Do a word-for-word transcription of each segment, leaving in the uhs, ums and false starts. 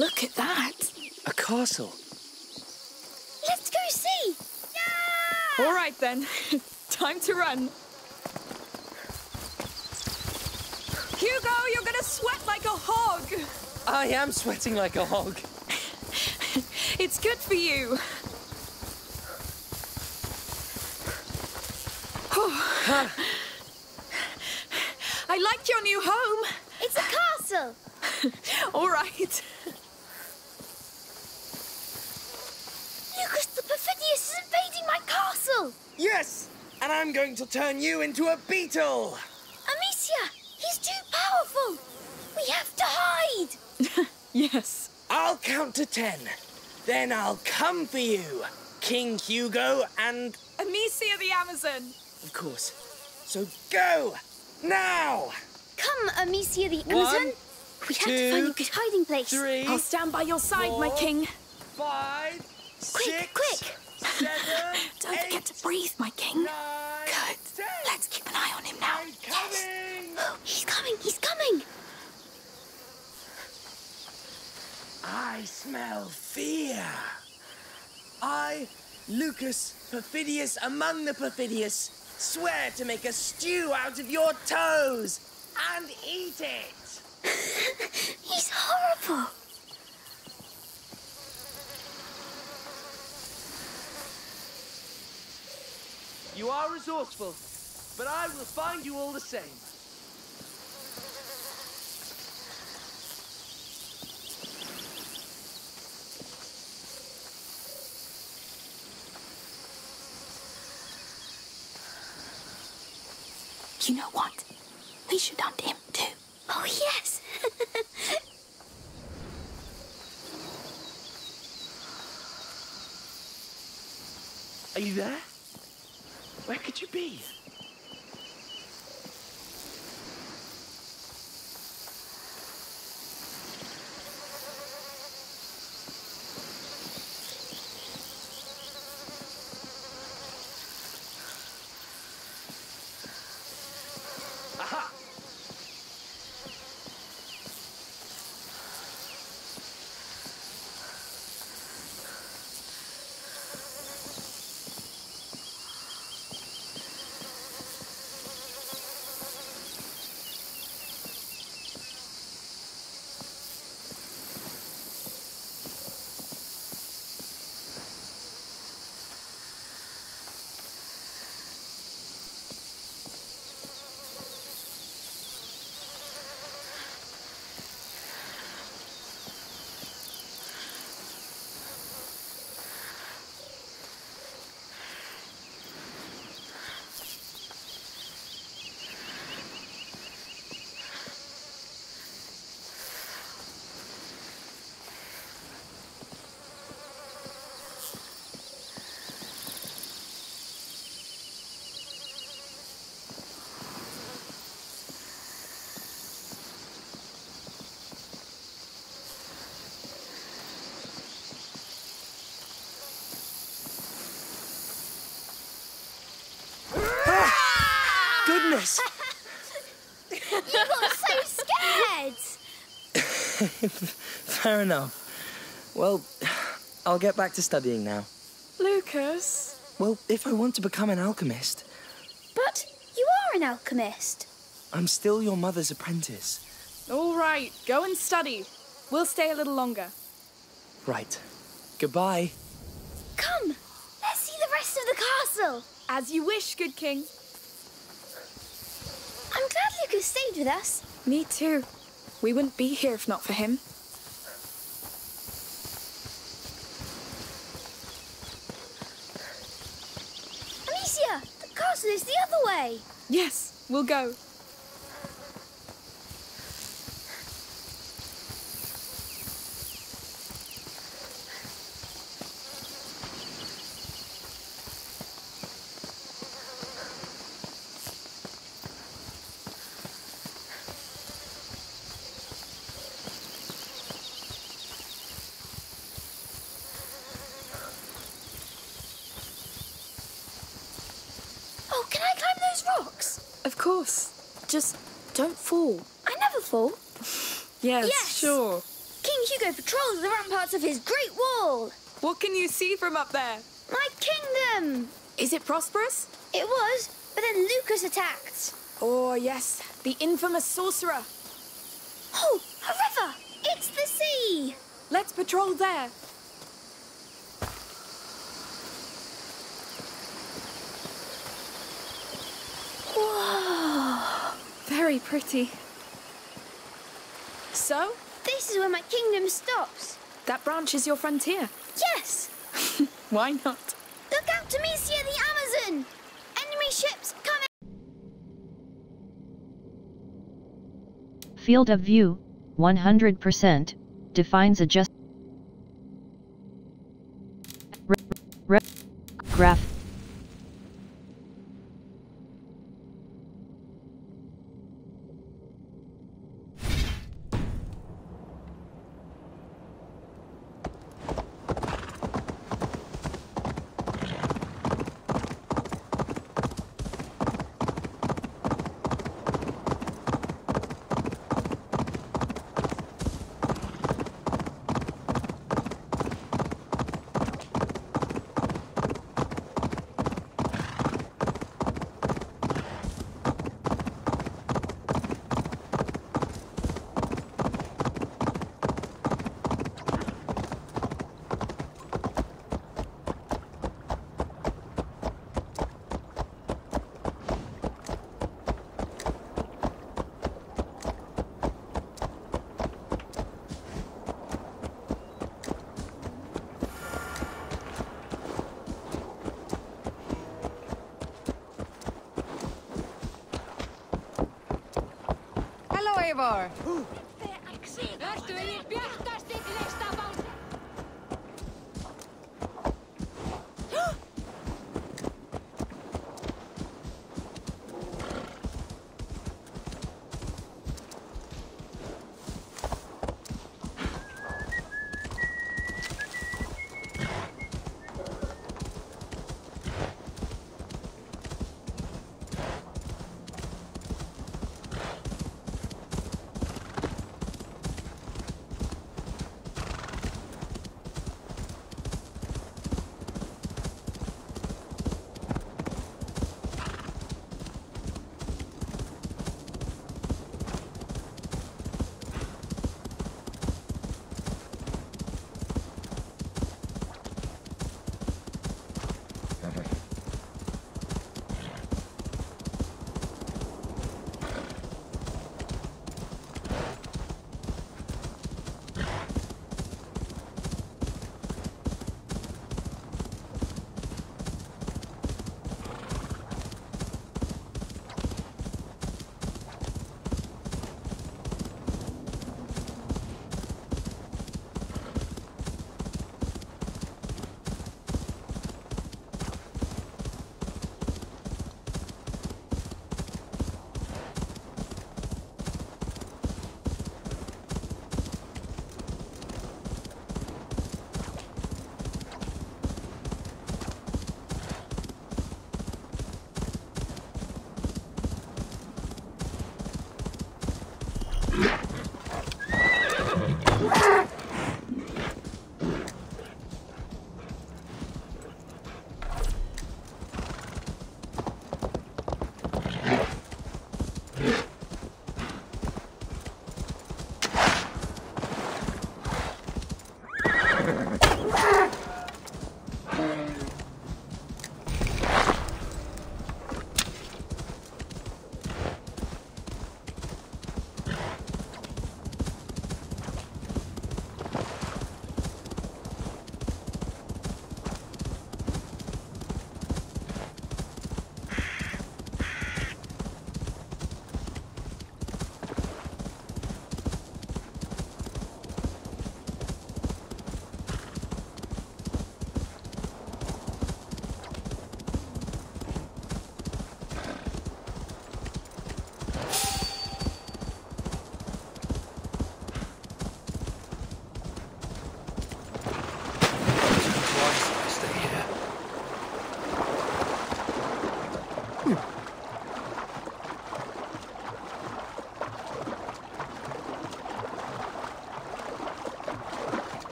Look at that. A castle. Let's go see. Yeah! All right then. Time to run. Hugo, you're gonna sweat like a hog. I am sweating like a hog. It's good for you. I like your new home. It's a castle. All right. Lucas, the Perfidious is invading my castle. Yes! And I'm going to turn you into a beetle! Amicia, he's too powerful. We have to hide. Yes. I'll count to ten. Then I'll come for you, King Hugo and... Amicia the Amazon. Of course. So go! Now! Come, Amicia the One, Amazon. We have to two, find a good hiding place. Three, I'll stand by your side, four, my king. Five, Quick, six, quick. seven, Don't eight, forget to breathe, my king. nine, Good. ten. Let's keep an eye on him now. I'm coming! Oh, he's coming, he's coming. I smell fear. I, Lucas, Perfidious among the Perfidious, swear to make a stew out of your toes and eat it. He's horrible. You are resourceful, but I will find you all the same. You know what? We should hunt him too. Oh, yes. Are you there? Where could you be? Aha! Goodness! You got so scared. Fair enough. Well, I'll get back to studying now. Lucas. Well, if I want to become an alchemist, But you are an alchemist. I'm still your mother's apprentice. All right, go and study. We'll stay a little longer. Right. Goodbye. Come, let's see the rest of the castle. As you wish, good king. I'm glad Lucas stayed with us. Me too. We wouldn't be here if not for him. Amicia, the castle is the other way. Yes, we'll go. Oh, can I climb those rocks? Of course. Just don't fall. I never fall. Yes, Yes. sure. King King Hugo patrols the ramparts of his great wall. What can you see from up there? My kingdom! Is it prosperous? It was, but then Lucas attacked. Oh, yes, the infamous sorcerer. Oh, a river! It's the sea! Let's patrol there. Whoa! Very pretty. So, This is where my kingdom stops. that branch is your frontier. Yes! Why not? Look out, Demetia the Amazon! Enemy ships coming! Field of view, one hundred percent, defines a just re re graph. Hello, Eivor. Vertu eigin bjartasti listafál.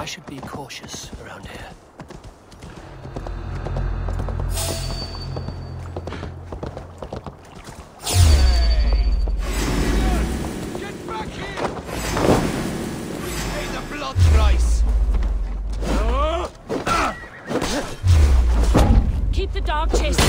should be cautious around here. Get back here! Pay the blood price! Keep the dog chasing.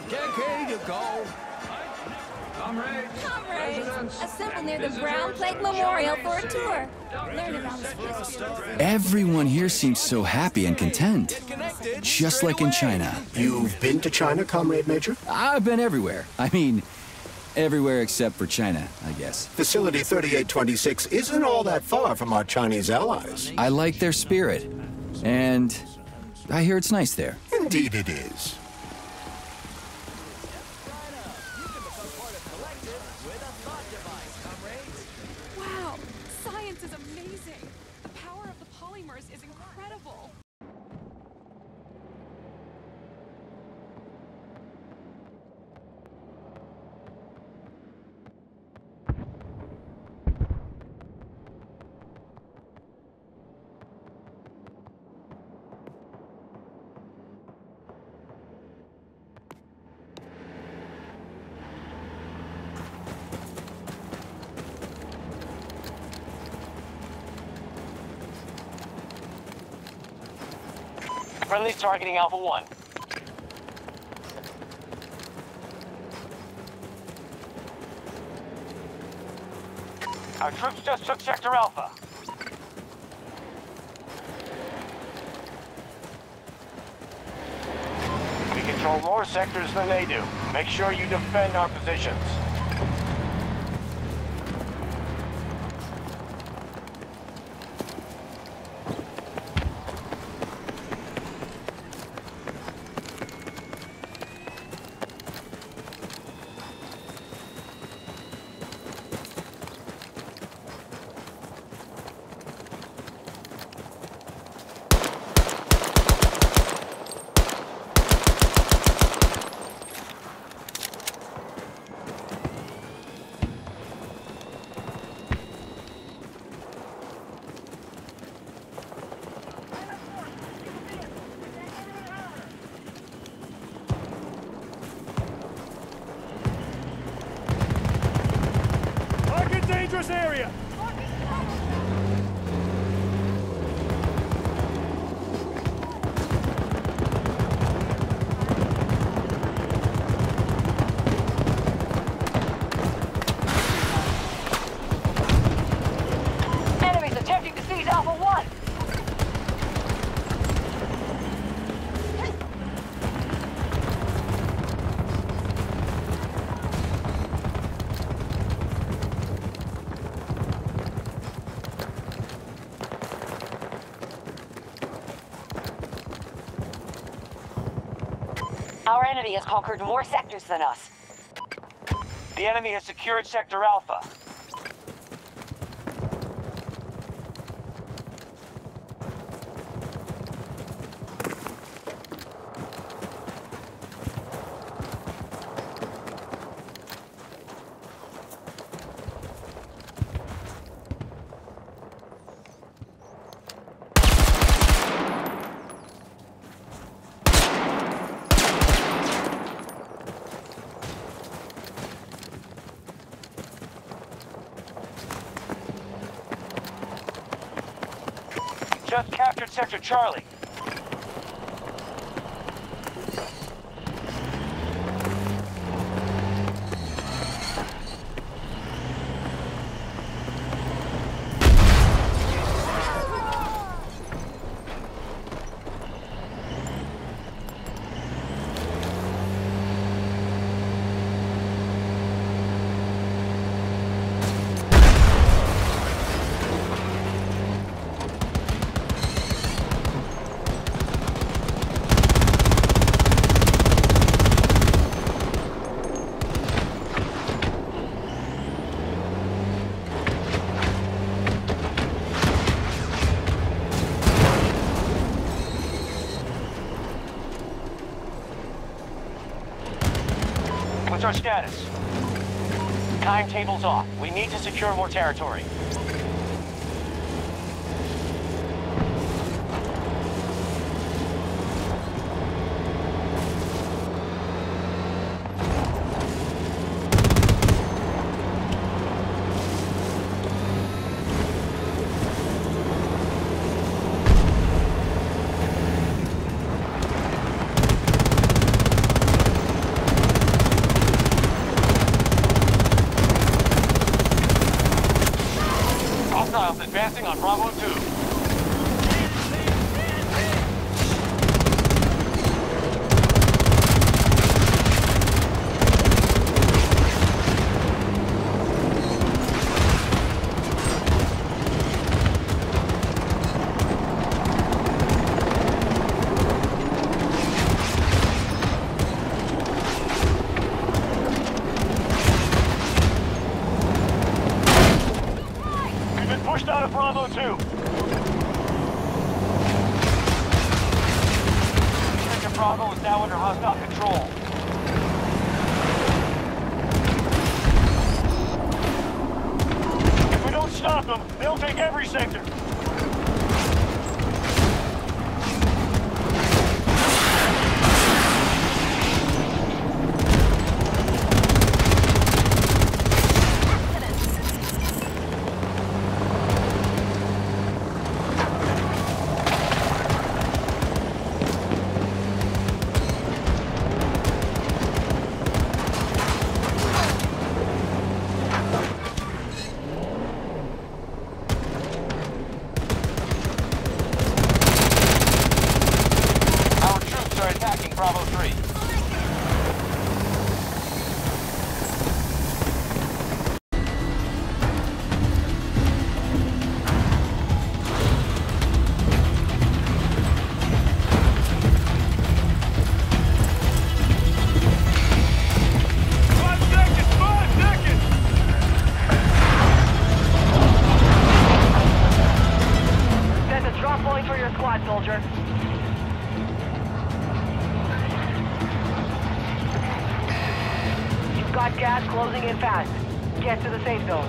Here you go. Comrades, Comrades, assemble near the Brown Plague Memorial for a tour. Learn about this. Everyone here seems so happy and content. Just like in China. You've been to China, Comrade Major? I've been everywhere. I mean, everywhere except for China, I guess. Facility thirty-eight twenty-six isn't all that far from our Chinese allies. I like their spirit. And I hear it's nice there. Indeed it is. Wow, science is amazing. The power of the polymers is incredible. Friendly's targeting Alpha One. Our troops just took Sector Alpha. We control more sectors than they do. Make sure you defend our positions. Dangerous area! Enemies attempting to seize Alpha One. Our enemy has conquered more sectors than us. The enemy has secured Sector Alpha. Just captured Sector Charlie. What's our status? Timetable's off. We need to secure more territory. just got control. If we don't stop them, they'll take every sector. Bravo three. Five seconds! Five seconds! Set a drop point for your squad, soldier. Got gas closing in fast. Get to the safe zone.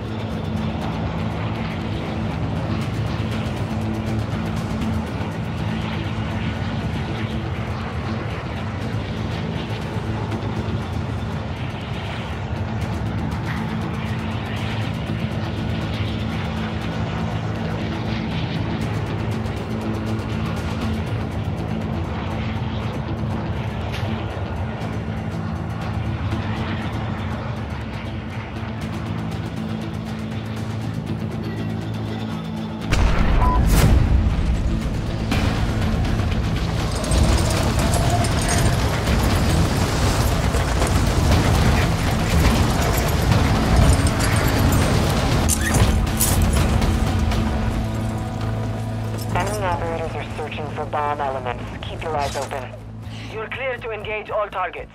Operators are searching for bomb elements. Keep your eyes open. You're clear to engage all targets.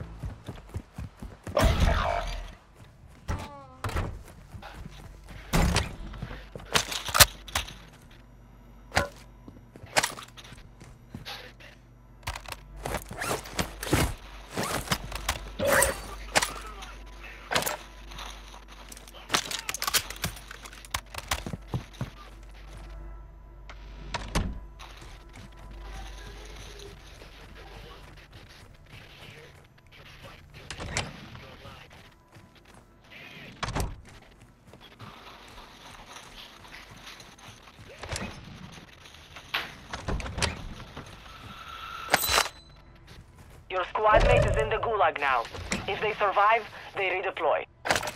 Your squad mate is in the gulag now. If they survive, they redeploy.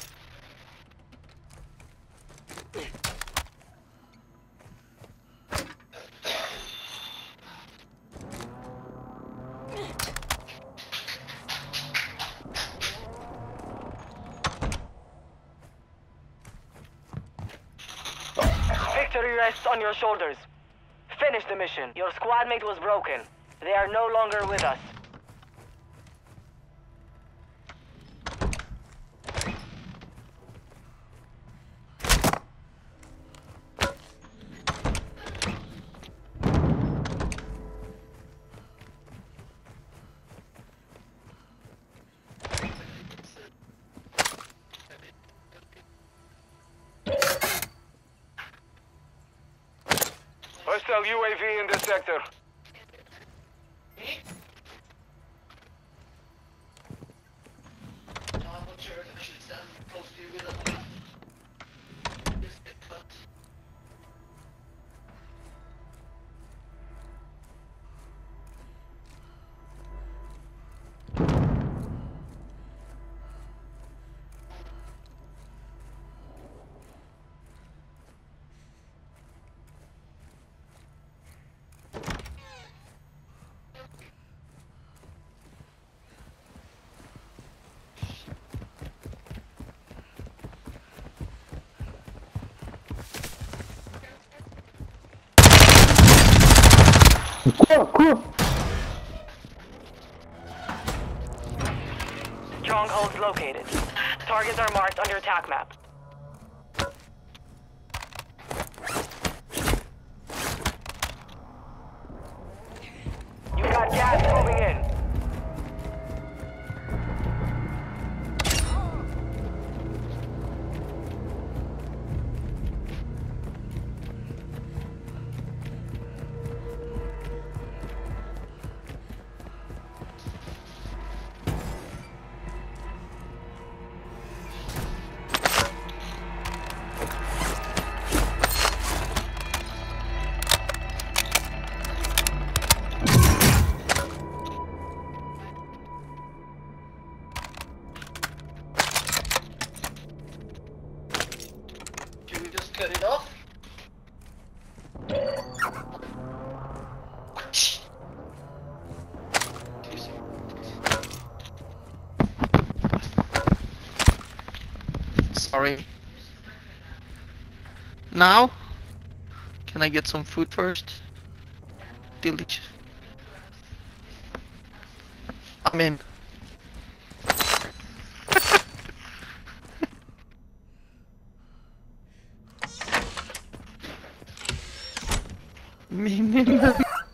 Victory rests on your shoulders. Finish the mission. Your squad mate was broken. They are no longer with us. Hostile U A V in this sector. Strongholds located. Targets are marked on your attack map. You got gas moving in. sorry. Now? Can I get some food first? Delicious. I'm in. Minimum.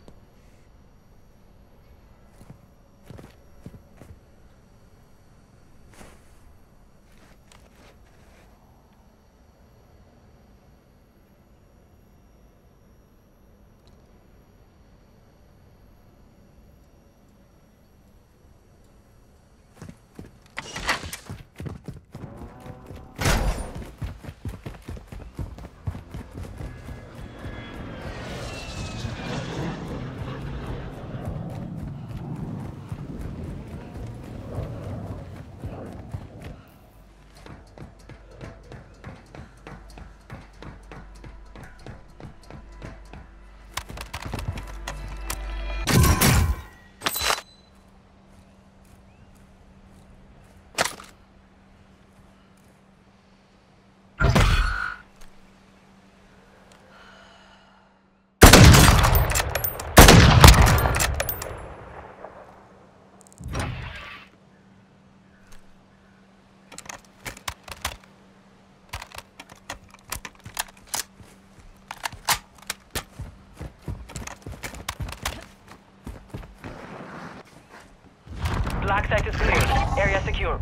Black site is clear. Area secure.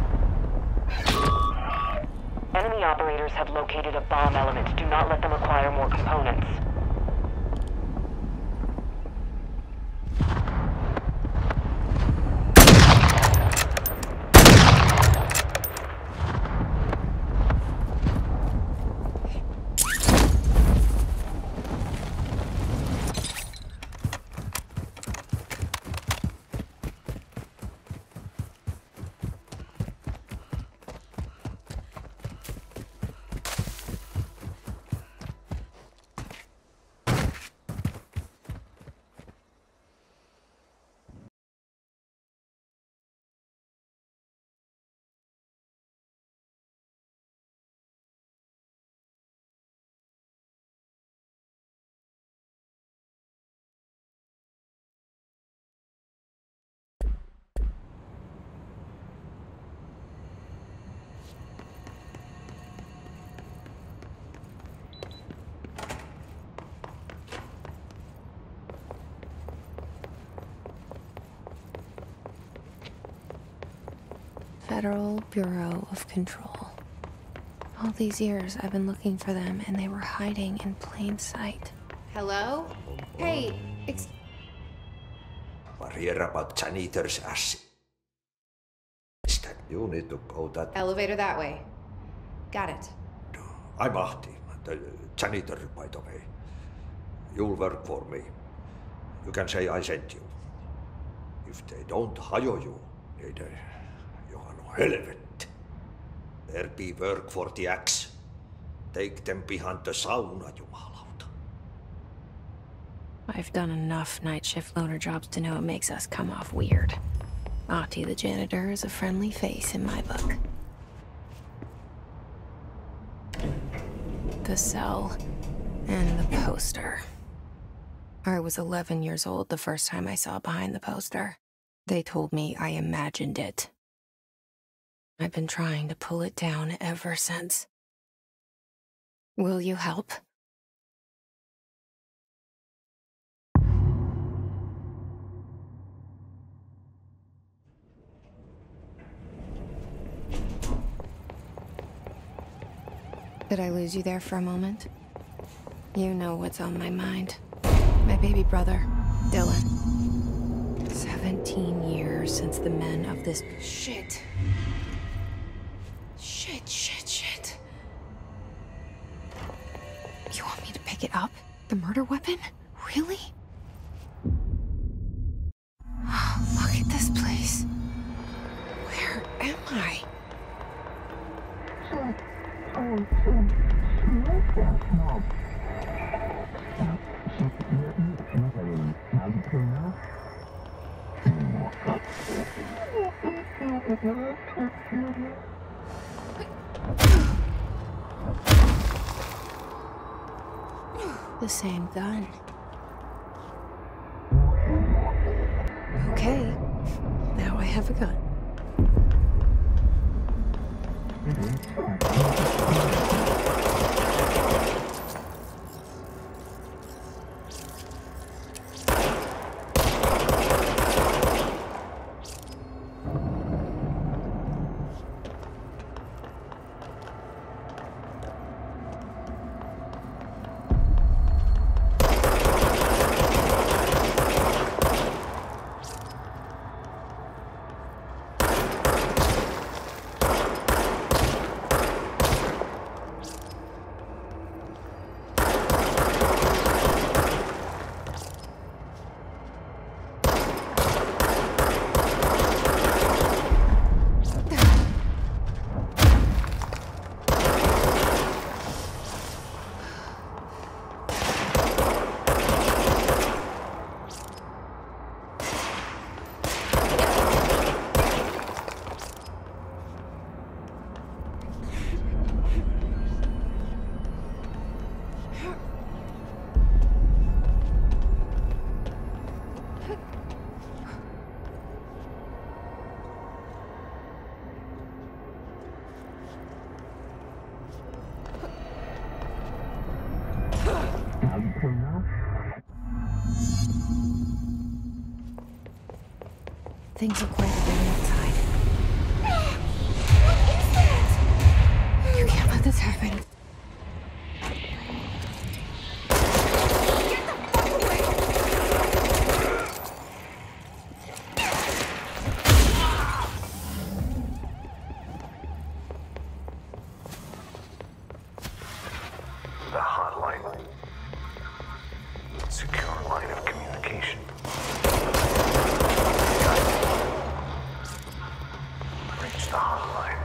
Enemy operators have located a bomb element. Do not let them acquire more components. Federal Bureau of Control. All these years I've been looking for them and they were hiding in plain sight. Hello? Hey, ex- But hear about janitor's assistant. You need to go that... Elevator that way. Got it. I'm Ahti, the janitor, by the way. You'll work for me. You can say I sent you. If they don't hire you, niin they... Helvet. There be work for the axe. Take them behind the sauna, jumalauta. I've done enough night shift loner jobs to know it makes us come off weird. Ahti the janitor is a friendly face in my book. The cell and the poster. I was eleven years old the first time I saw behind the poster. They told me I imagined it. I've been trying to pull it down ever since. Will you help? Did I lose you there for a moment? You know what's on my mind. My baby brother, Dylan. Seventeen years since the men of this... Shit. Shit, shit, shit. You want me to pick it up? The murder weapon? Really? Oh, look at this place. Where am I? The same gun. Okay, now I have a gun. Things are quite a bit outside. What is that? You can't let this happen. The hotline. Secure line of communication. Reach the hotline.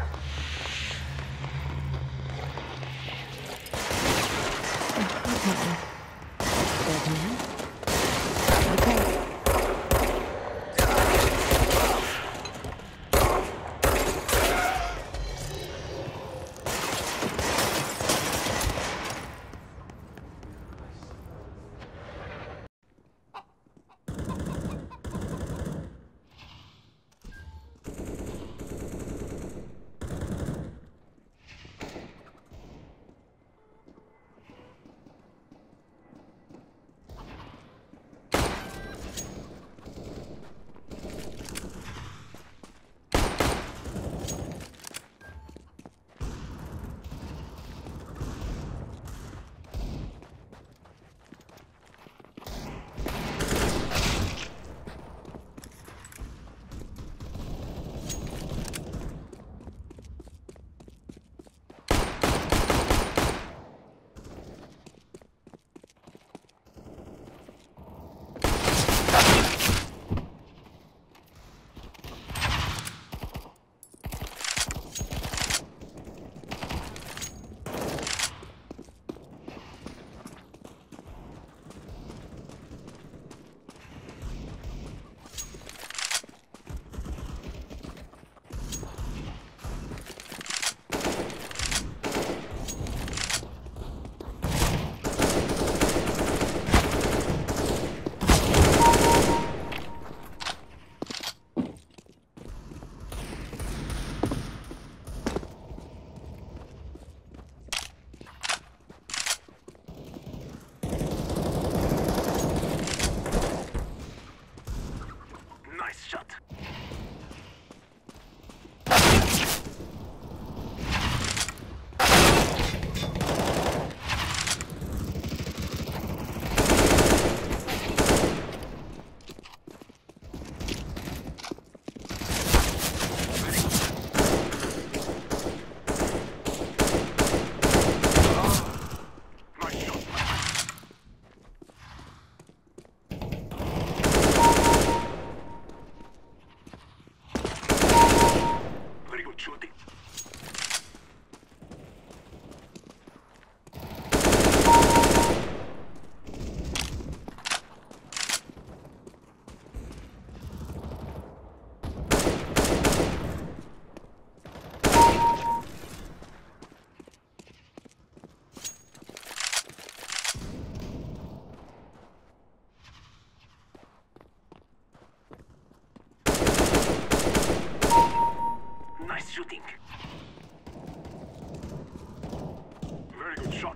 Okay. shooting. Very good shot.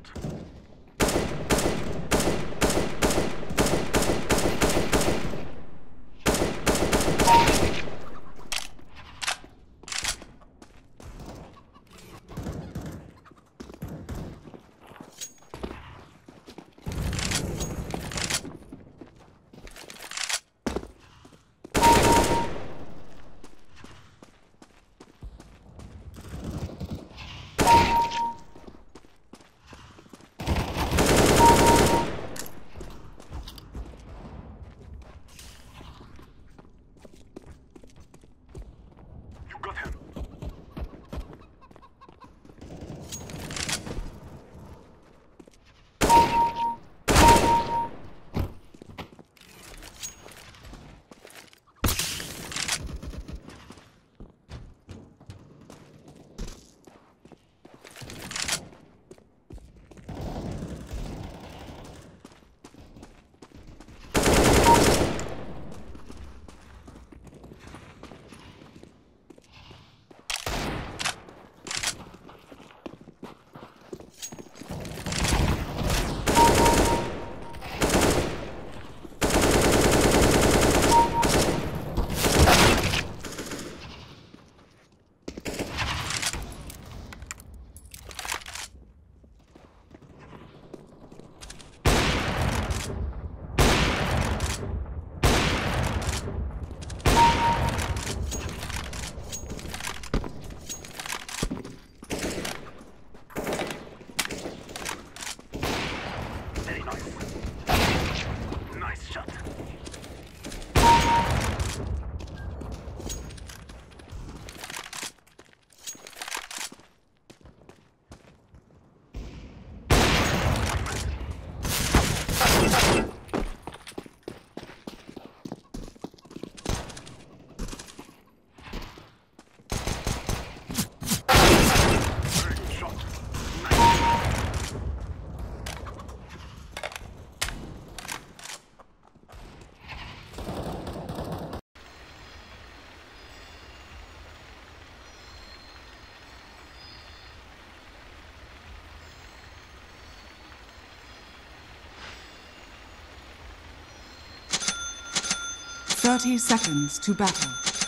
Thirty seconds to battle.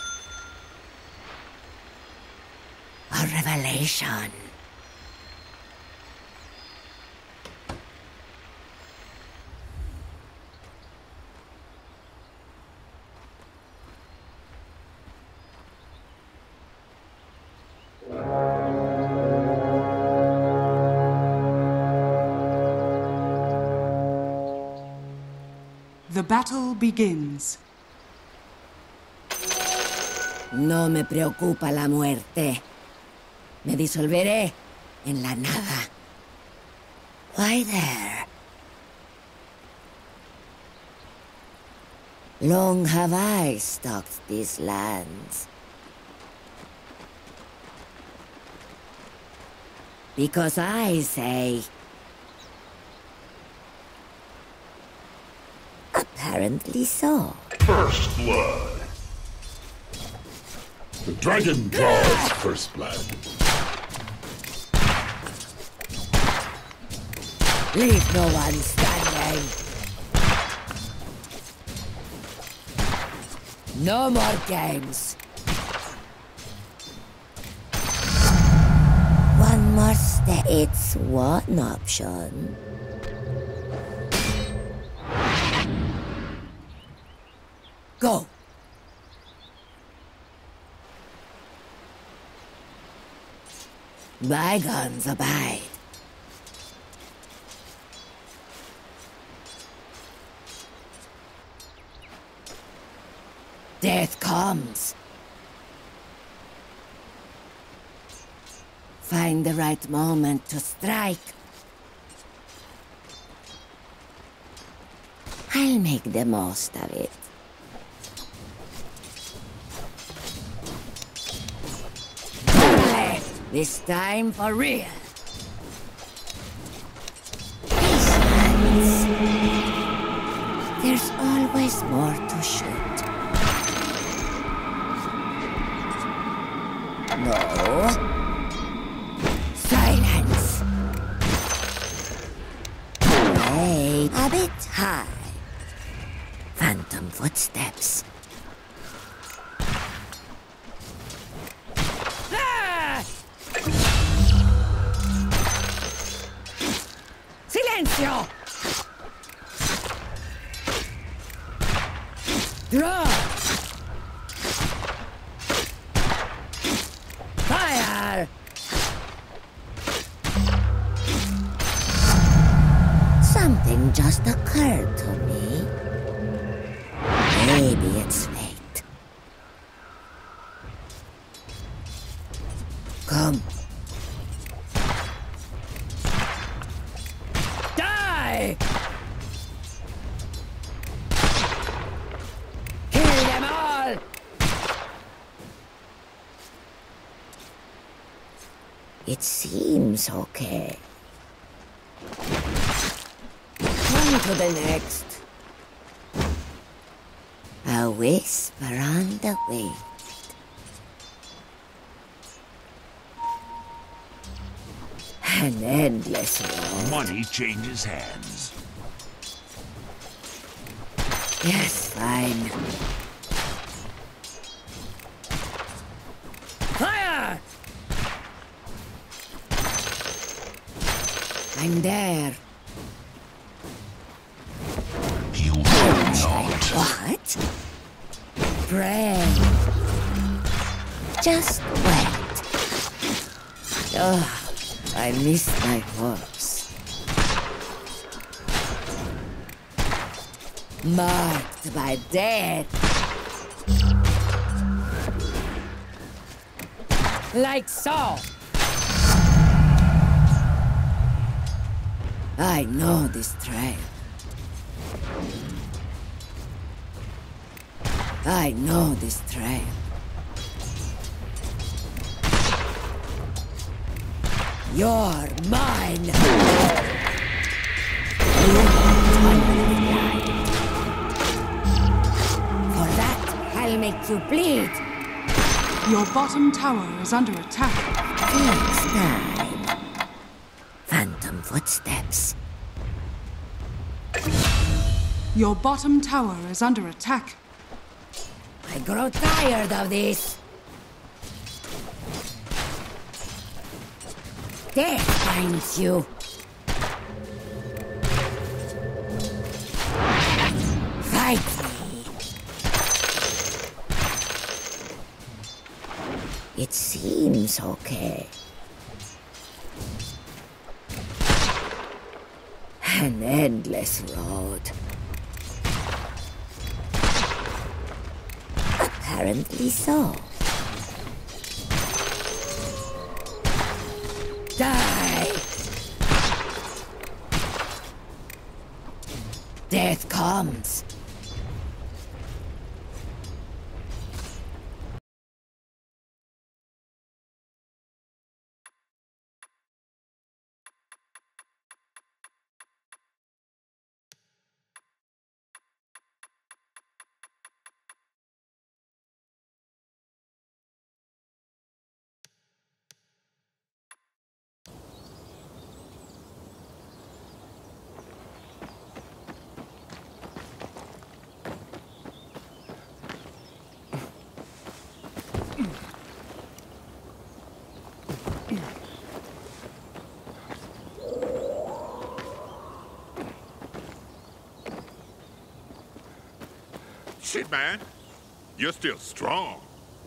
A revelation. The battle begins. No me preocupa la muerte. Me disolveré en la nada. Why there? Long have I stalked these lands. Because I say... Apparently so. First blood. The dragon draws first blood. Leave no one standing. No more games. One more step. It's one option. Go. Bygones abide. Death comes. Find the right moment to strike. I'll make the most of it. This time for real. Patience. There's always more to shoot. No. Silence. Wait, a bit high. Phantom footsteps. Ah! Silencio! Draw! Fire! Something just occurred to me. Maybe it's fate. Come. Die! Kill them all! It seems okay. On to the next. A whisper on the wind. An endless road. Money changes hands. Yes, fine. Fire! I'm there. You will not. What? Pray. Just wait. Oh, I miss my corpse. Marked by death. Like so. I know this trail. I know this trail. You're mine! For that, I'll make you bleed. Your bottom tower is under attack. Next time. Phantom footsteps. Your bottom tower is under attack. I grow tired of this. Death finds you. Fight me. It seems okay. An endless road. Apparently so. Die! Death comes. Shit, man. You're still strong.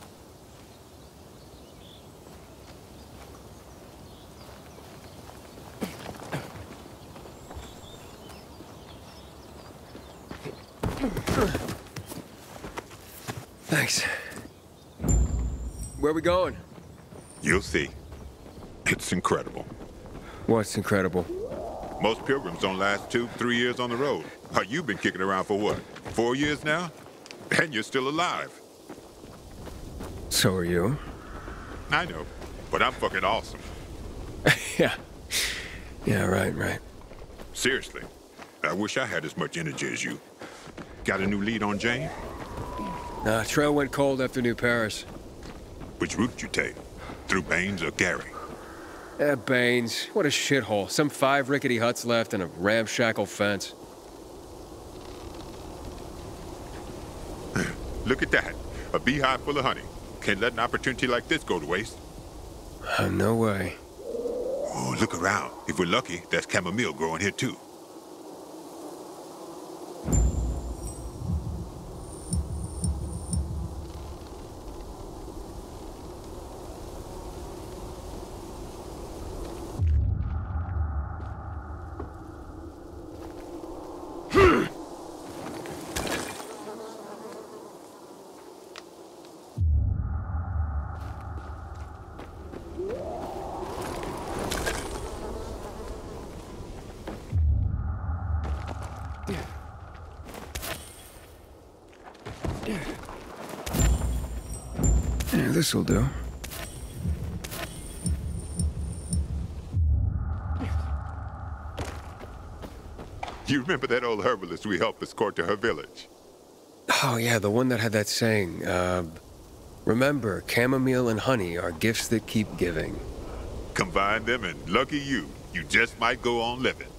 Thanks. Where are we going? You'll see. It's incredible. What's incredible? Most pilgrims don't last two, three years on the road. How you've been kicking around for what? Four years now? And you're still alive. So are you. I know, but I'm fucking awesome. Yeah. Yeah, right, right. Seriously, I wish I had as much energy as you. Got a new lead on Jane? Nah, trail went cold after New Paris. Which route did you take? through Baines or Gary? Eh, Baines. What a shithole. Some five rickety huts left and a ramshackle fence. Look at that. A beehive full of honey. Can't let an opportunity like this go to waste. Uh, no way. Oh, look around. If we're lucky, there's chamomile growing here too. Yeah, this'll do. You remember that old herbalist we helped escort to her village? Oh, yeah, the one that had that saying, uh... remember, chamomile and honey are gifts that keep giving. Combine them and lucky you, you just might go on living.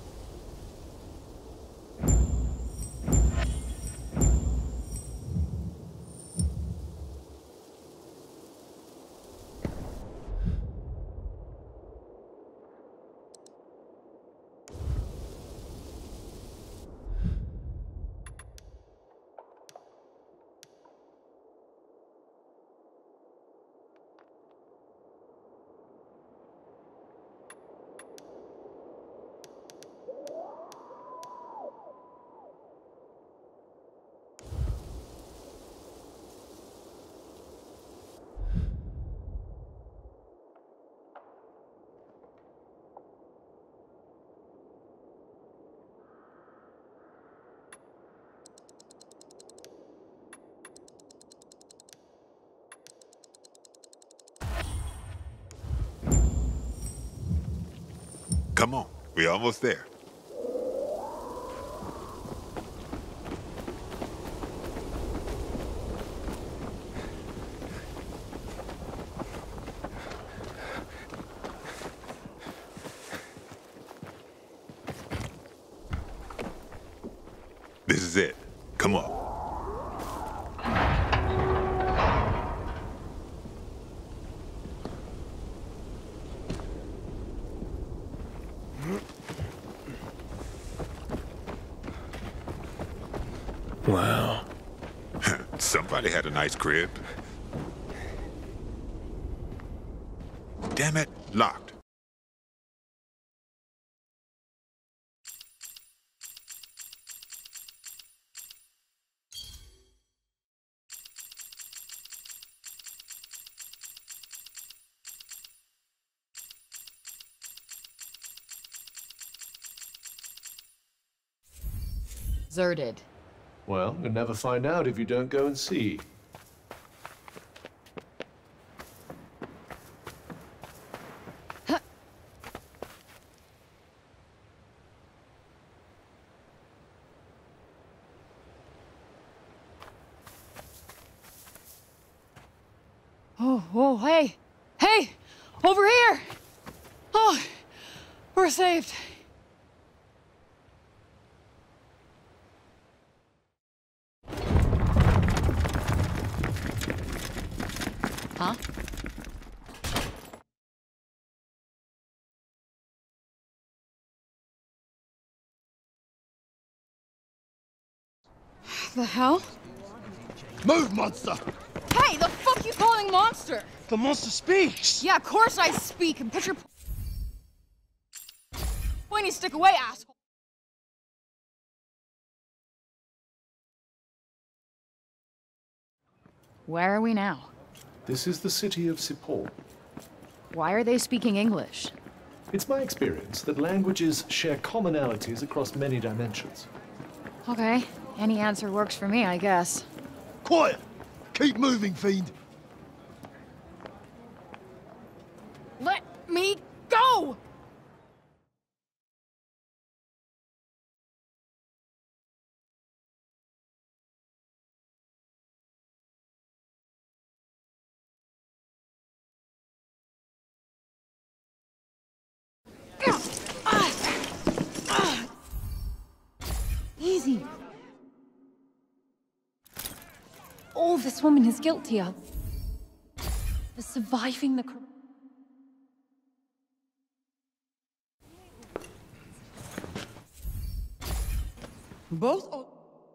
Come on, we're almost there. This is it. Come on. Wow. Somebody had a nice crib. Damn it, locked. Deserted. Well, you'll never find out if you don't go and see. Oh, whoa, hey! Hey! Over here! Oh, we're saved. Huh? The hell? Move, monster! Hey, the fuck you calling monster? The monster speaks! Yeah, of course I speak, and put your pointy stick away, asshole! Where are we now? This is the city of Cipal. Why are they speaking English? It's my experience that languages share commonalities across many dimensions. Okay, any answer works for me, I guess. Quiet! Keep moving, fiend! Let me go! all this woman is guilty of. For surviving the... Both... o-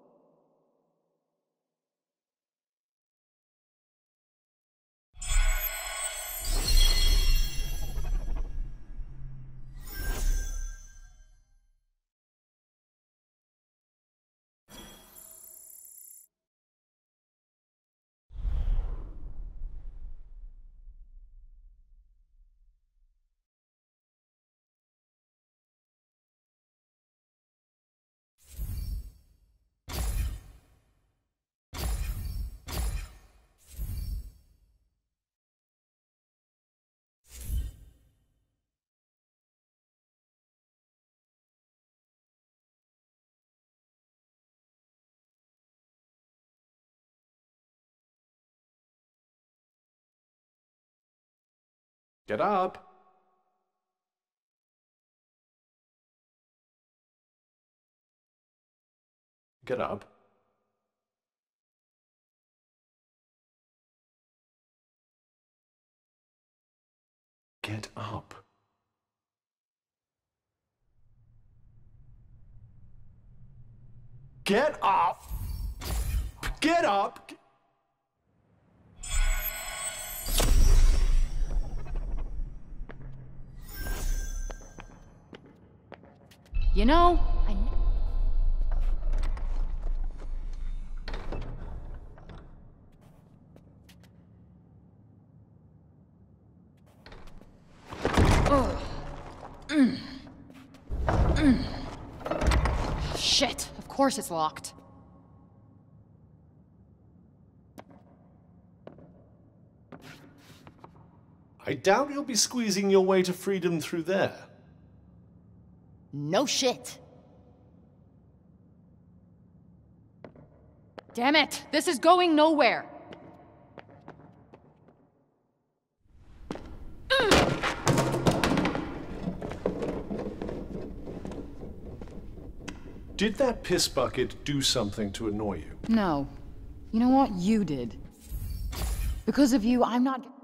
Get up! Get up. Get up. Get up! Get up! You know, I... Oh. Mm. Mm. Shit, of course it's locked. I doubt you'll be squeezing your way to freedom through there. No shit. Damn it, this is going nowhere. Did that piss bucket do something to annoy you? No. You know what? You did. Because of you, I'm not...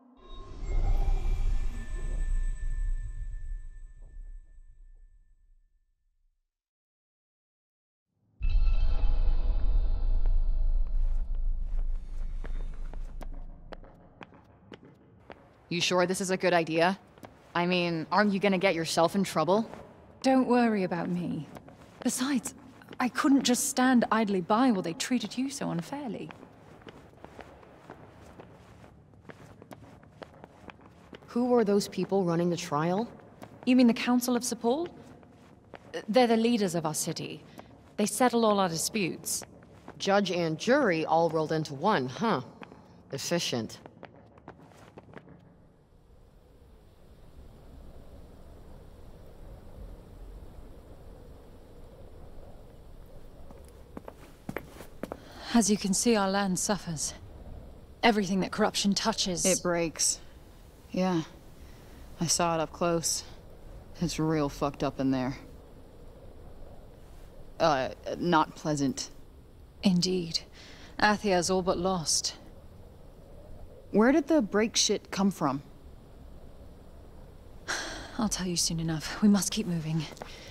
You sure this is a good idea? I mean, aren't you gonna get yourself in trouble? Don't worry about me. Besides, I couldn't just stand idly by while they treated you so unfairly. Who were those people running the trial? You mean the Council of Sepul? They're the leaders of our city. They settle all our disputes. Judge and jury all rolled into one, huh? Efficient. As you can see, our land suffers. Everything that corruption touches... It breaks. Yeah. I saw it up close. It's real fucked up in there. Uh, not pleasant. Indeed. Athia's all but lost. Where did the break shit come from? I'll tell you soon enough. We must keep moving.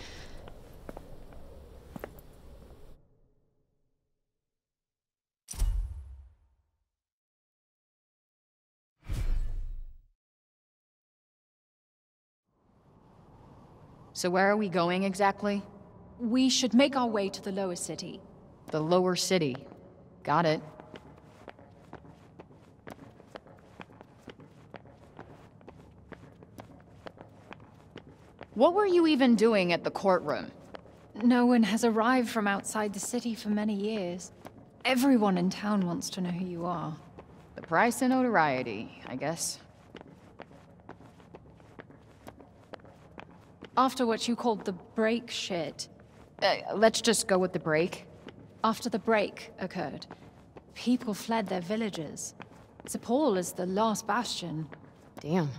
So where are we going exactly? We should make our way to the lower city. The lower city. Got it. What were you even doing at the courtroom? No one has arrived from outside the city for many years. Everyone in town wants to know who you are. The price of notoriety, I guess. After what you called the break shit. Uh, let's just go with the break. After the break occurred, people fled their villages. Sepul is the last bastion. Damn.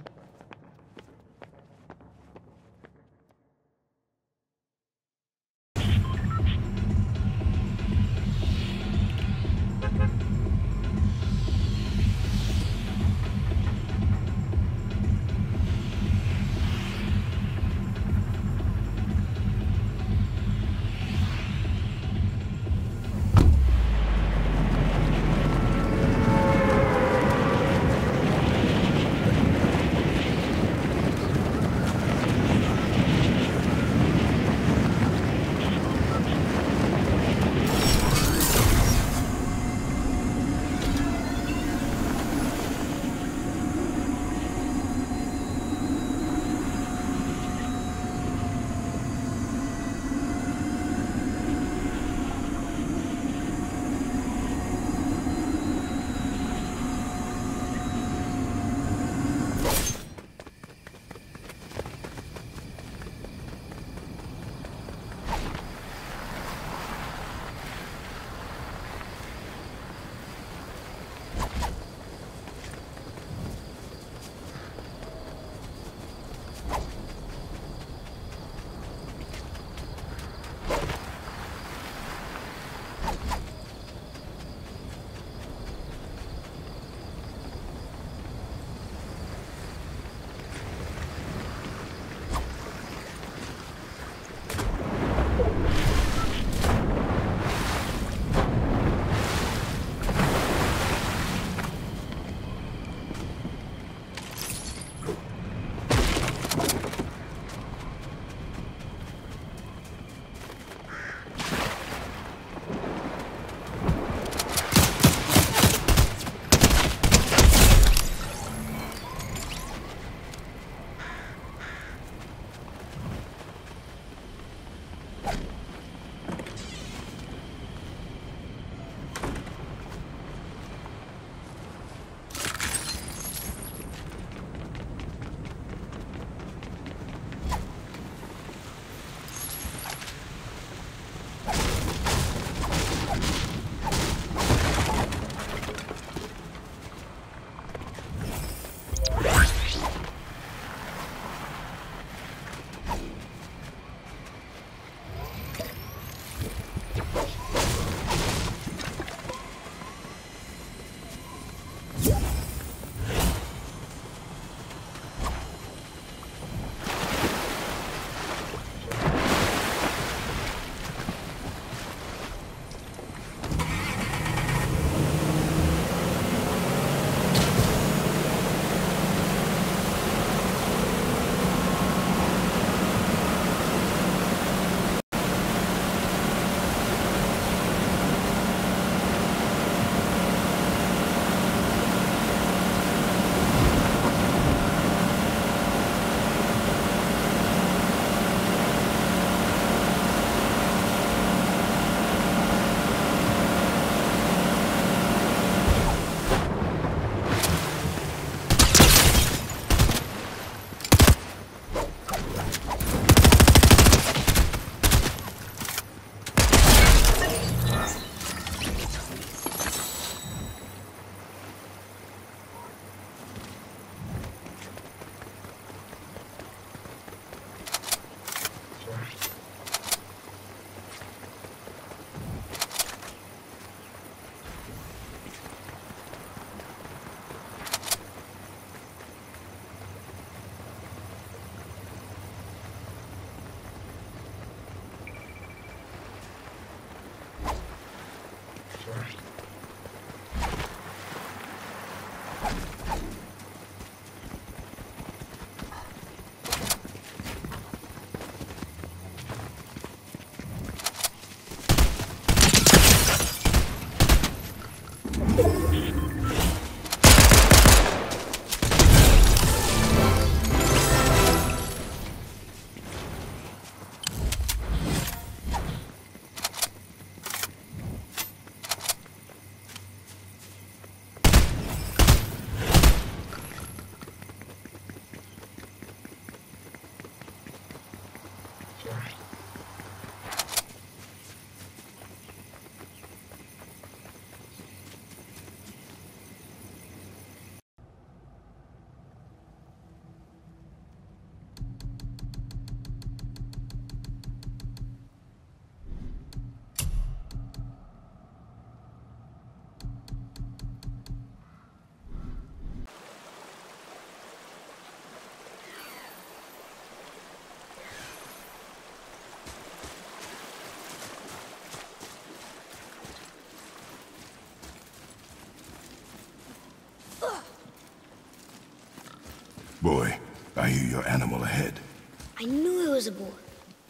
Boy, I hear your animal ahead. I knew it was a boar.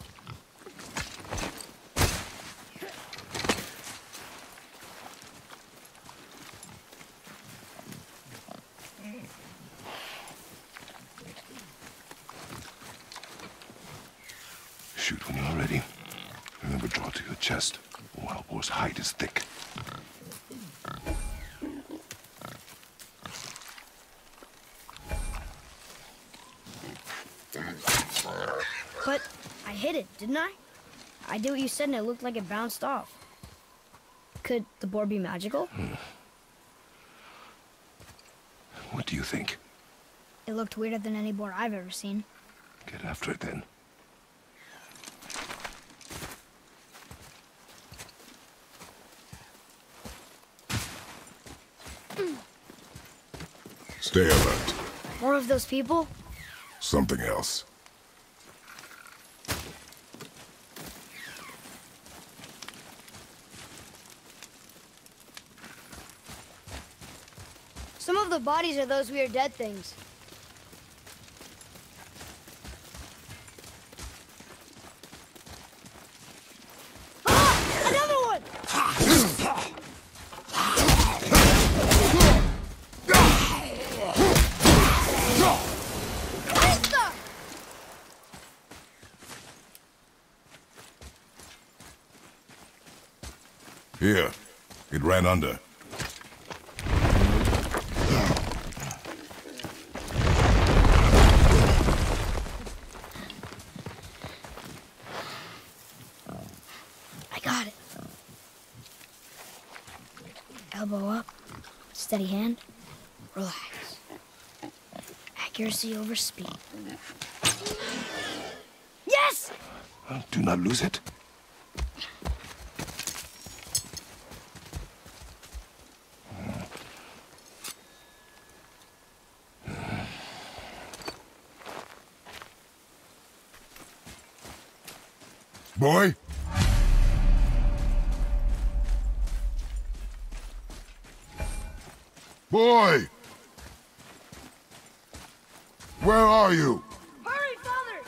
Shoot when you're ready. Remember, draw to your chest. A wild boar's hide is thick. But I hit it, didn't I? I did what you said and it looked like it bounced off. Could the boar be magical? Hmm. What do you think? It looked weirder than any boar I've ever seen. Get after it then. Stay alert. More of those people? Something else. Some of the bodies are those weird dead things. Ah! Another one! Krista! Here. It ran under. Elbow up, steady hand, relax. Accuracy over speed. Yes! Well, do not lose it. Boy? Boy! Where are you? Hurry, Father!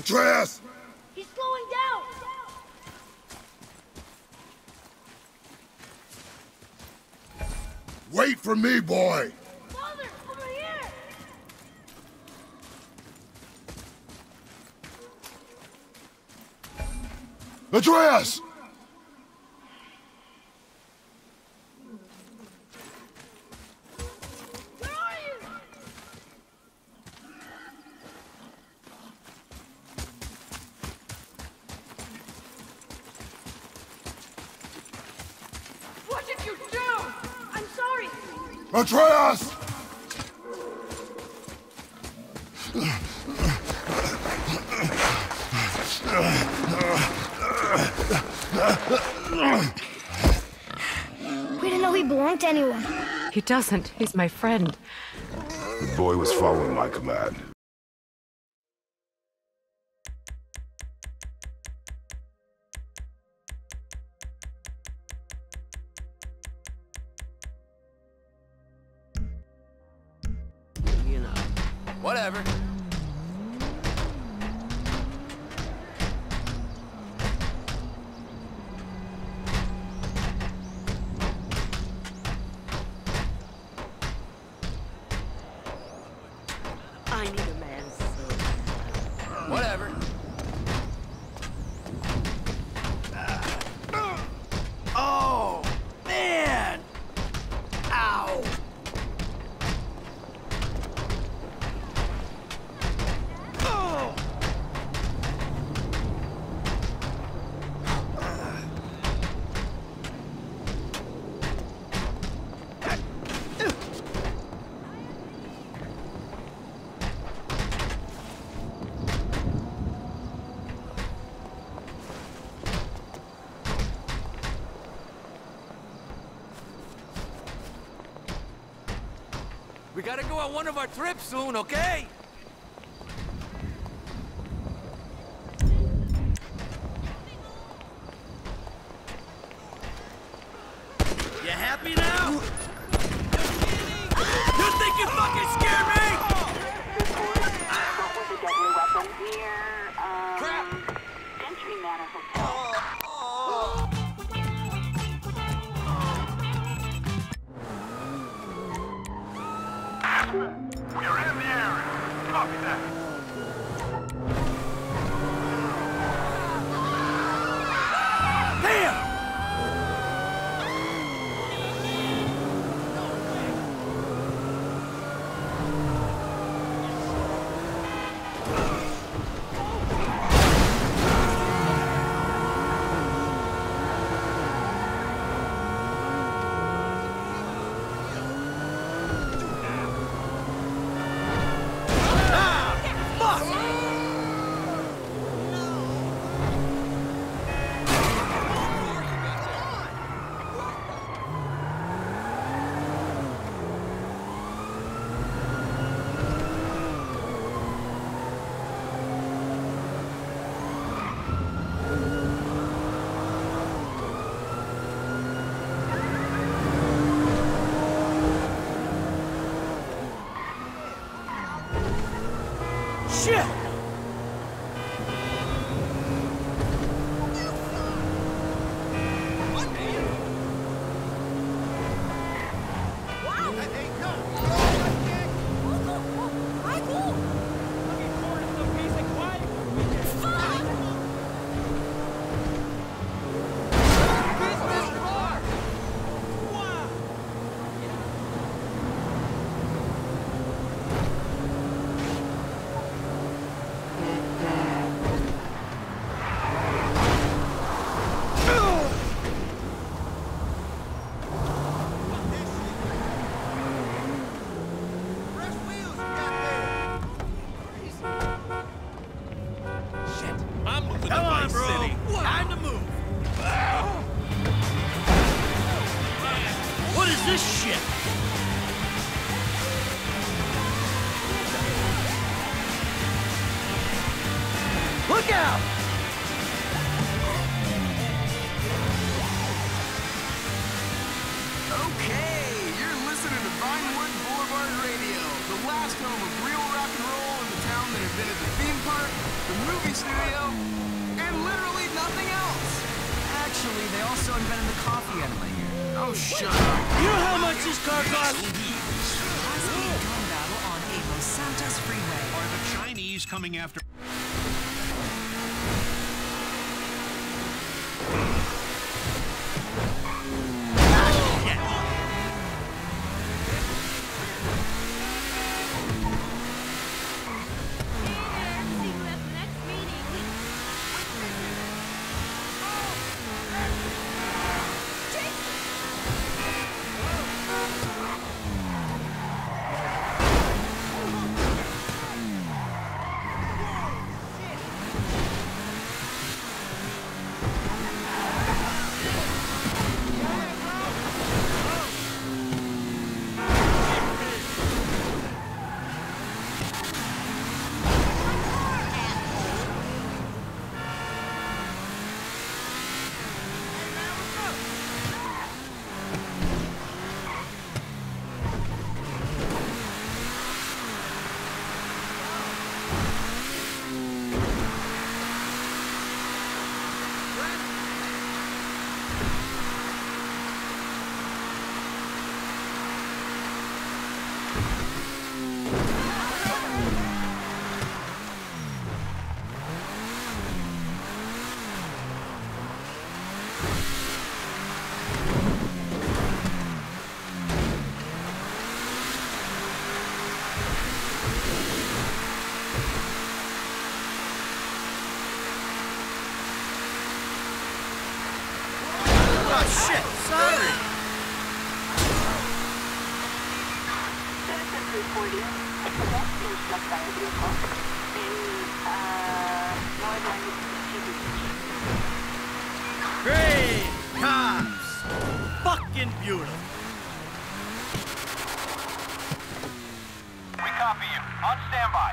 Atreus! He's slowing down! Wait for me, boy! Father, over here! Atreus! Where are you? What did you do? I'm sorry! Atreus! We didn't know he belonged to anyone. He doesn't. He's my friend. The boy was following my command. You know, whatever. I need a man so bad. Whatever. Oh, man! Ow! Oh! We gotta go on one of our trips soon, okay? You happy now? You think you fucking scared me? What was a deadly weapon here? Um, Crap! Gentry Manor Hotel. We're in the area. Copy that. Damn! Shit! this shit? Look out! Okay, you're listening to Vinewood Boulevard Radio, the last home of real rock and roll in the town that invented the theme park, the movie studio, and literally nothing else. Actually, they also invented the coffee emulator. Oh, shut up. You know how much this car costs? High-speed gun battle on a Los Santos freeway. Are the Chinese coming after... Oh, shit, sorry. Citizens reporting a pedestrian struck by a vehicle in, uh, northern Great cops! Fucking beautiful. We copy you. On standby.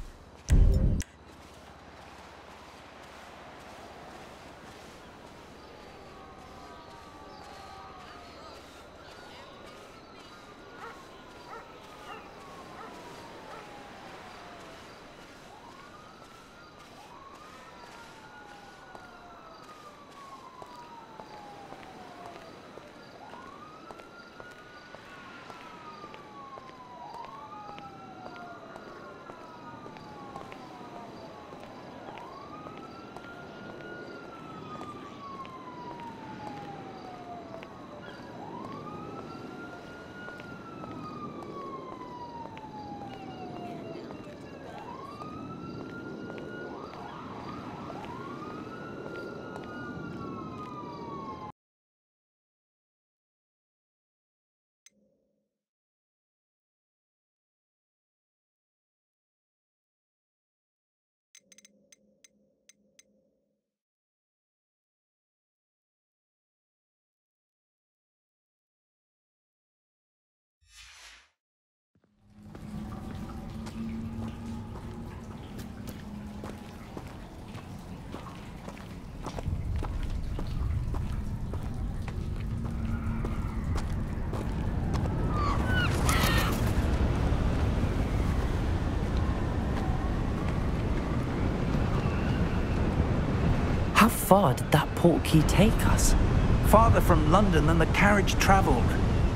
How far did that portkey take us? Farther from London than the carriage travelled.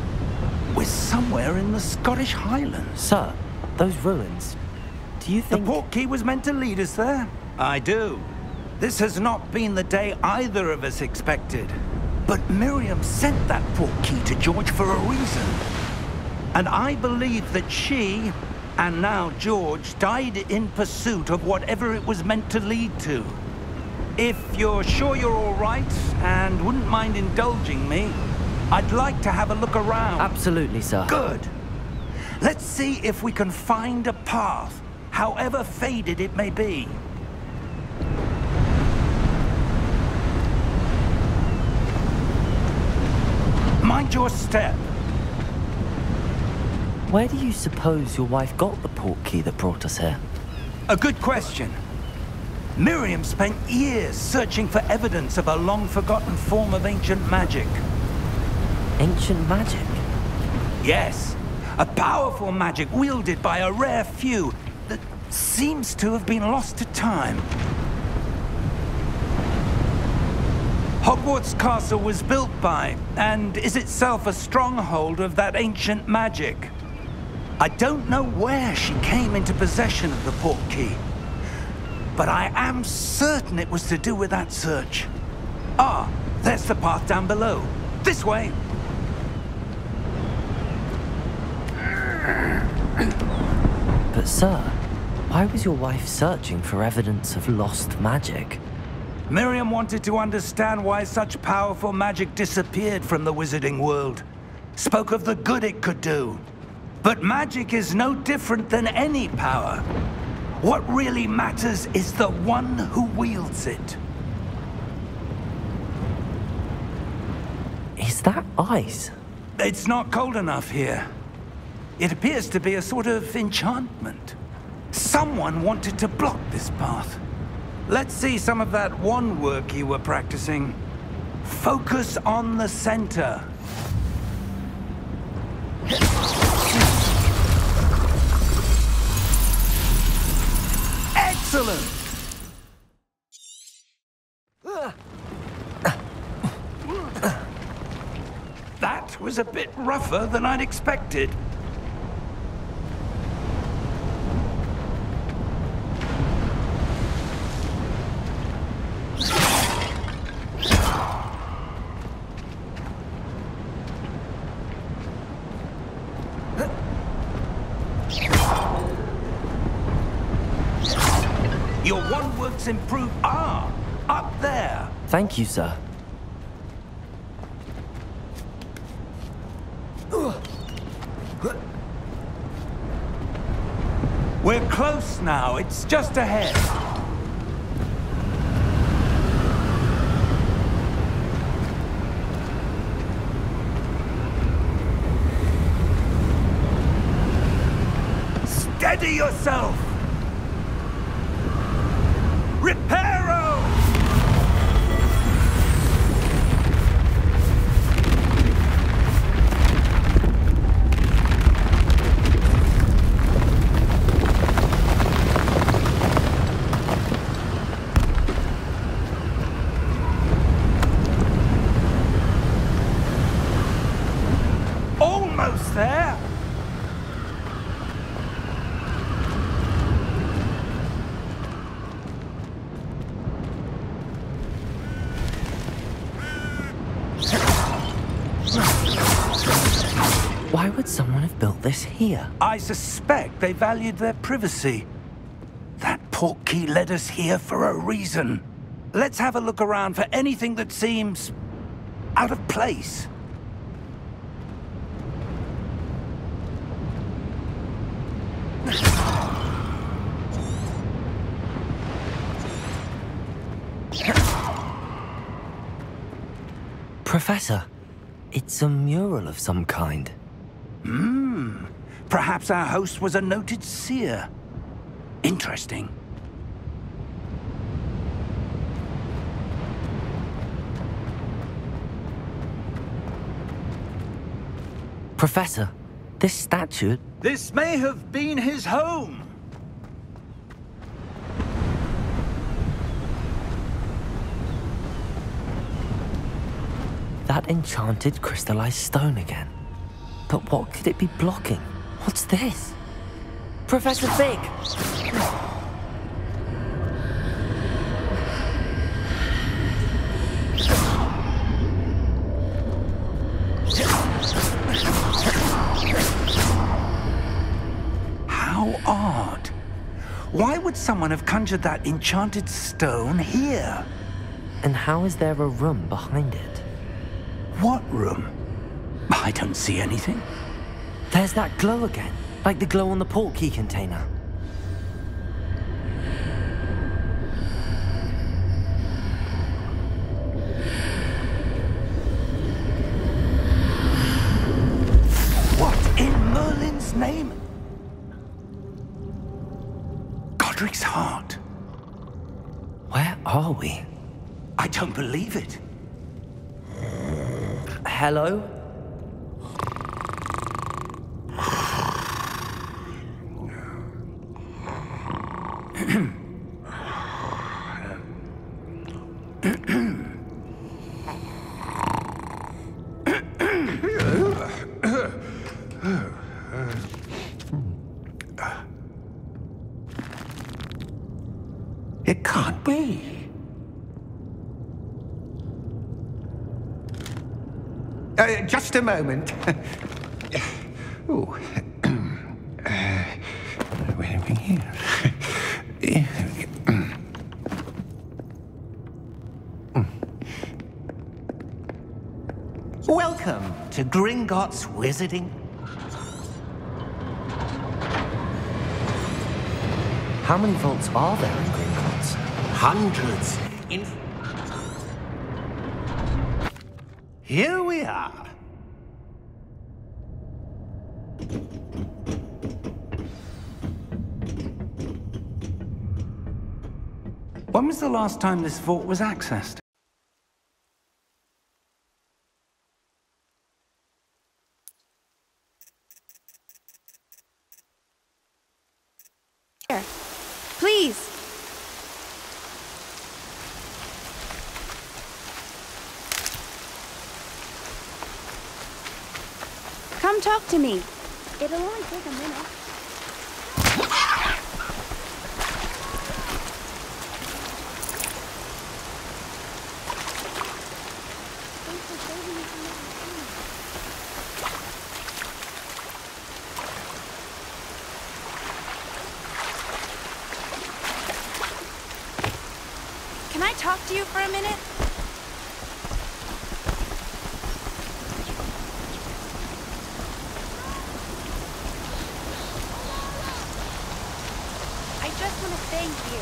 We're somewhere in the Scottish Highlands. Sir, those ruins, do you think... The portkey was meant to lead us there? I do. This has not been the day either of us expected. But Miriam sent that portkey to George for a reason. And I believe that she, and now George, died in pursuit of whatever it was meant to lead to. If you're sure you're all right and wouldn't mind indulging me, I'd like to have a look around. Absolutely, sir. Good. Let's see if we can find a path, however faded it may be. Mind your step. Where do you suppose your wife got the portkey that brought us here? A good question. Miriam spent years searching for evidence of a long-forgotten form of ancient magic. Ancient magic? Yes. A powerful magic wielded by a rare few that seems to have been lost to time. Hogwarts Castle was built by, and is itself a stronghold of that ancient magic. I don't know where she came into possession of the portkey, but I am certain it was to do with that search. Ah, there's the path down below. This way! But sir, why was your wife searching for evidence of lost magic? Miriam wanted to understand why such powerful magic disappeared from the wizarding world. Spoke of the good it could do. But magic is no different than any power. What really matters is the one who wields it. Is that ice? It's not cold enough here. It appears to be a sort of enchantment. Someone wanted to block this path. Let's see some of that wand work you were practicing. Focus on the center. Excellent! That was a bit rougher than I'd expected. Your wand works improve. Ah, up there. Thank you, sir. We're close now. It's just ahead. Steady yourself! Reparo! Almost there! Why would someone have built this here? I suspect they valued their privacy. That portkey led us here for a reason. Let's have a look around for anything that seems out of place. Professor, it's a mural of some kind. Hmm. Perhaps our host was a noted seer. Interesting. Professor, this statue... This may have been his home. That enchanted crystallized stone again. But what could it be blocking? What's this? Professor Fig! How odd. Why would someone have conjured that enchanted stone here? And how is there a room behind it? What room? I don't see anything. There's that glow again, like the glow on the portkey container. What in Merlin's name? Godric's heart. Where are we? I don't believe it. Hello? Uh, just a moment. Ooh. uh, wait a minute here. Welcome to Gringotts Wizarding. How many vaults are there in Gringotts? Hundreds. In... Here we are. When was the last time this vault was accessed? Here. Please. Come talk to me. It'll only take a minute. Can I talk to you for a minute? I just want to thank you.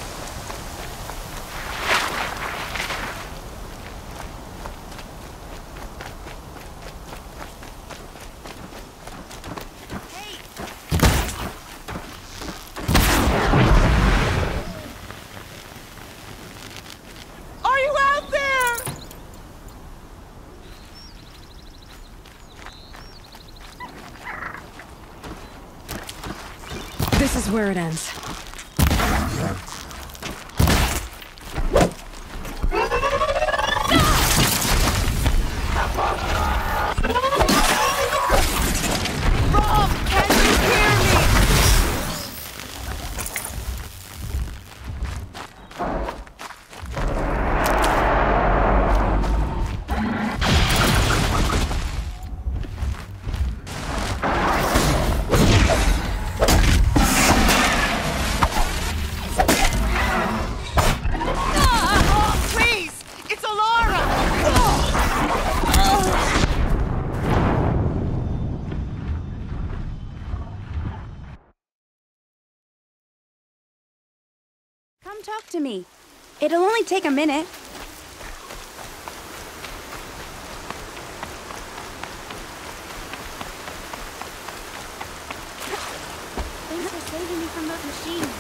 Are you out there? This is where it ends. Rob, can you hear me? Ah, please, it's Alara. Come talk to me. It'll only take a minute. Thanks for saving me from those machines.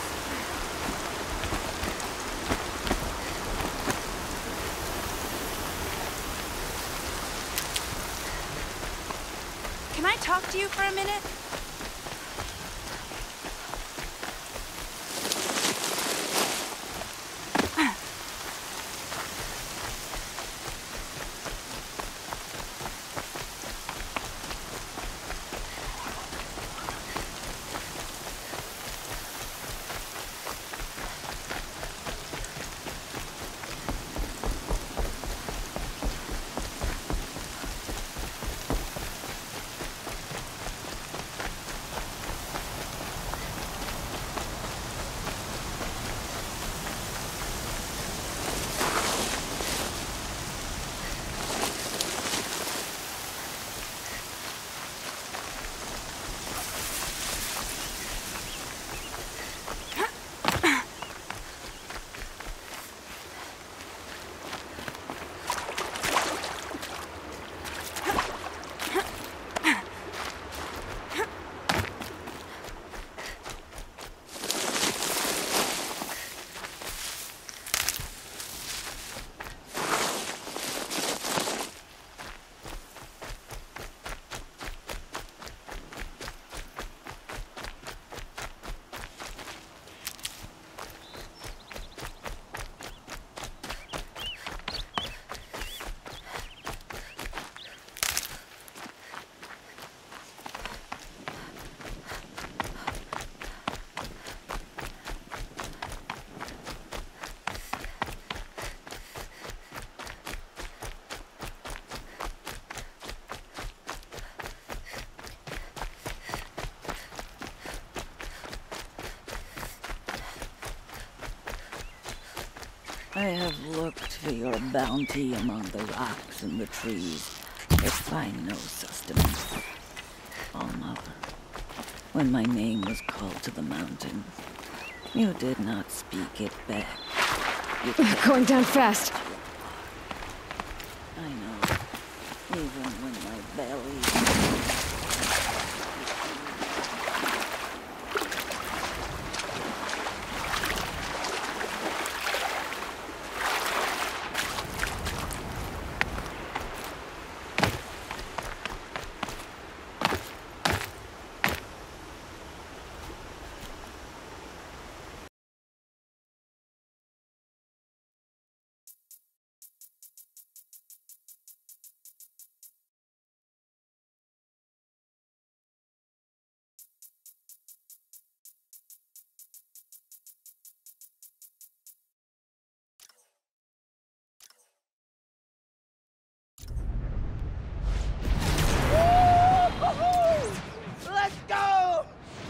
Can I talk to you for a minute? I have looked for your bounty among the rocks and the trees, but find no sustenance. Alma, when my name was called to the mountain, you did not speak it back. You Going down fast. I know, even when my belly... Let's go!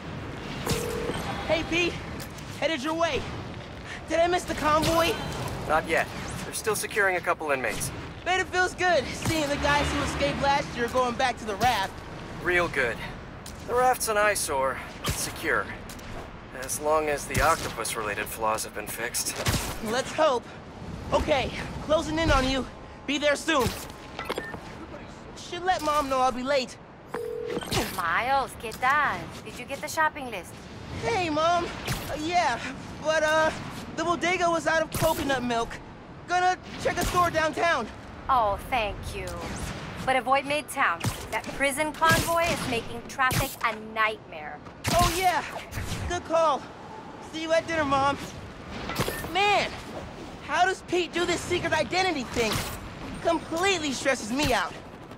Hey, Pete. Headed your way. Did I miss the convoy? Not yet. They're still securing a couple inmates. Bet it feels good, seeing the guys who escaped last year going back to the raft. Real good. The raft's an eyesore, but secure. As long as the octopus-related flaws have been fixed. Let's hope. Okay, closing in on you. Be there soon. Should let Mom know I'll be late. Miles, ¿qué tal? Did you get the shopping list? Hey, Mom. Uh, yeah, but, uh, the bodega was out of coconut milk. Gonna check a store downtown. Oh, thank you. But avoid Midtown. That prison convoy is making traffic a nightmare. Oh, yeah. Good call. See you at dinner, Mom. Man, how does Pete do this secret identity thing? Completely stresses me out.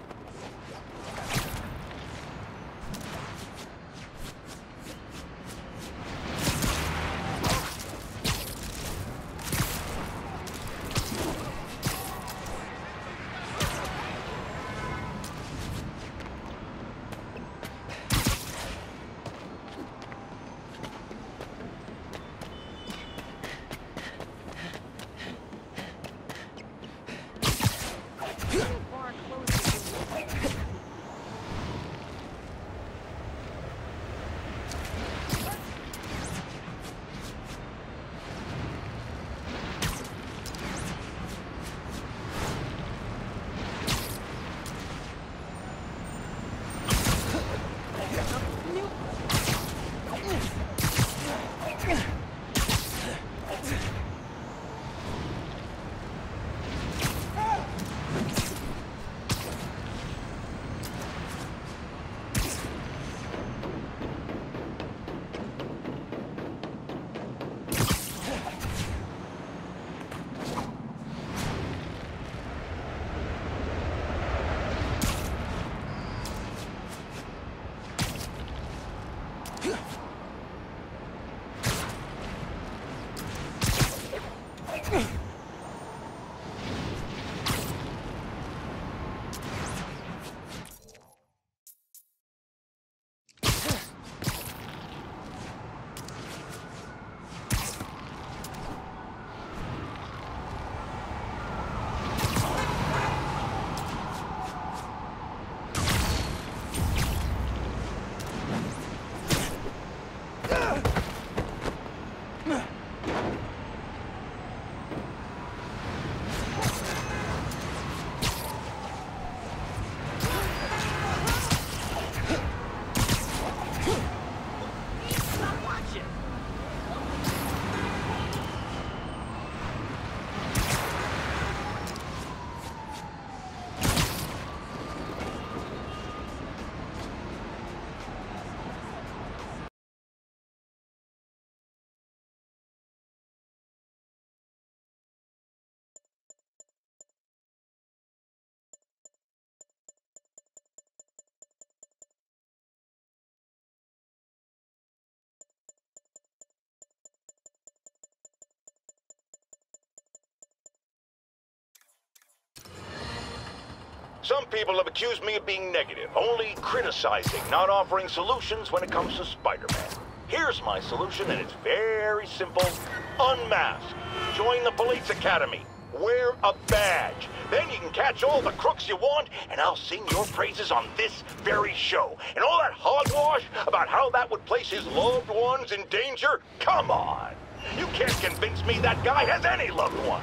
Some people have accused me of being negative, only criticizing, not offering solutions when it comes to Spider-Man. Here's my solution, and it's very simple unmask, join the police academy, wear a badge. Then you can catch all the crooks you want, and I'll sing your praises on this very show. And all that hogwash about how that would place his loved ones in danger? Come on! You can't convince me that guy has any loved ones!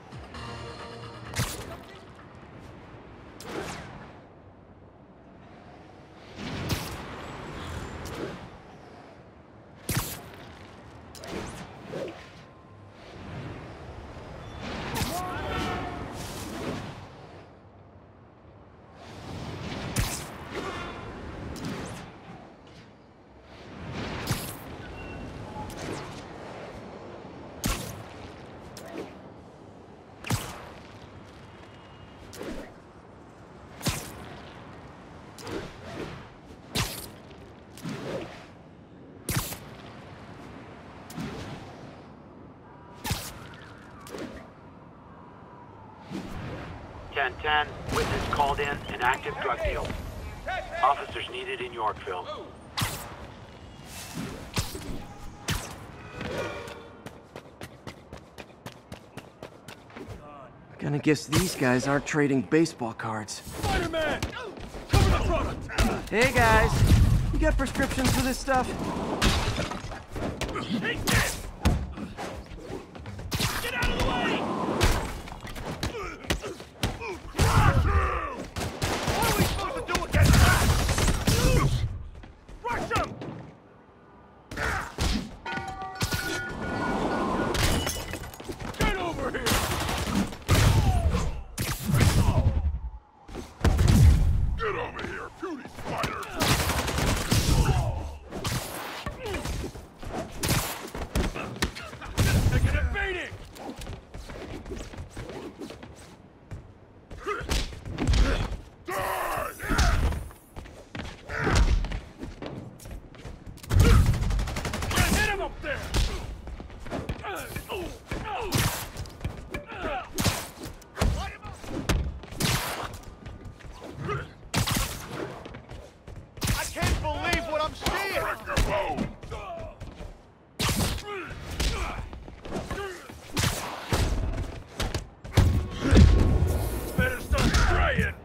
ten ten, witness called in an active drug deal. Officers needed in Yorkville. Gonna guess these guys aren't trading baseball cards. Spider-Man! Cover the front! Hey guys, you got prescriptions for this stuff? Take this! Get out of the way! What are we supposed to do against that? Rush him! Get over here! Get over here, puny spider! Taking a beating! Hit him up there! I can't believe what I'm seeing! Break your bone! Better start spraying!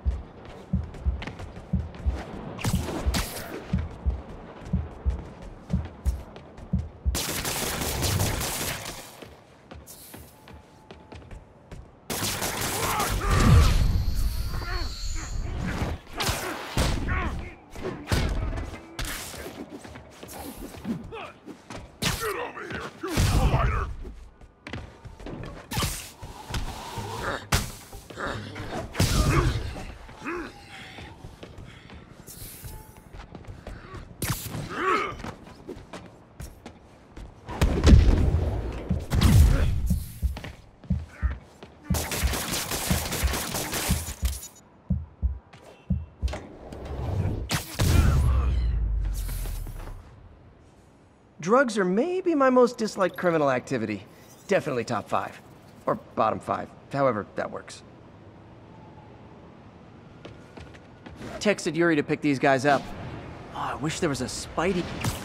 Get over here, you spider! Drugs are maybe my most disliked criminal activity. Definitely top five. Or bottom five, however that works. Texted Yuri to pick these guys up. Oh, I wish there was a Spidey...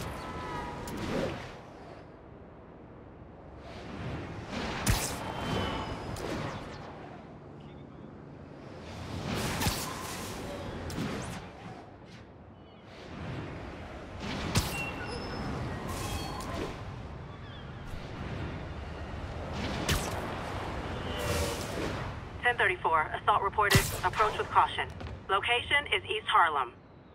ten thirty-four, assault reported. Approach with caution. Location is East Harlem.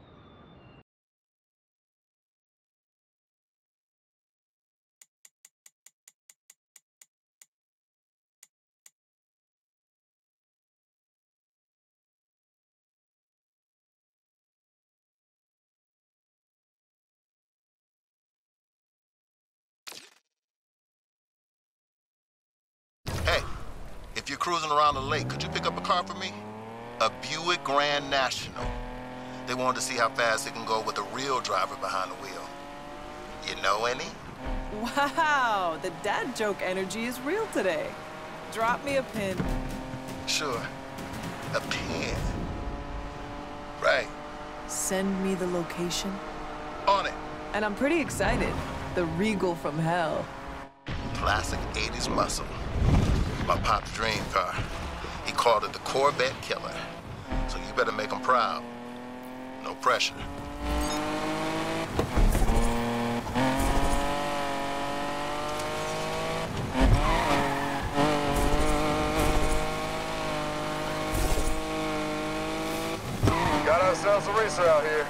Hey, if you're cruising around the lake, could you pick up a car for me? A Buick Grand National. They wanted to see how fast it can go with a real driver behind the wheel. You know any? Wow, the dad joke energy is real today. Drop me a pin. Sure. A pin. Right. Send me the location. On it. And I'm pretty excited. The Regal from hell. Plan classic eighties muscle. My pop's dream car. He called it the Corvette Killer. So you better make him proud. No pressure. Got ourselves a racer out here.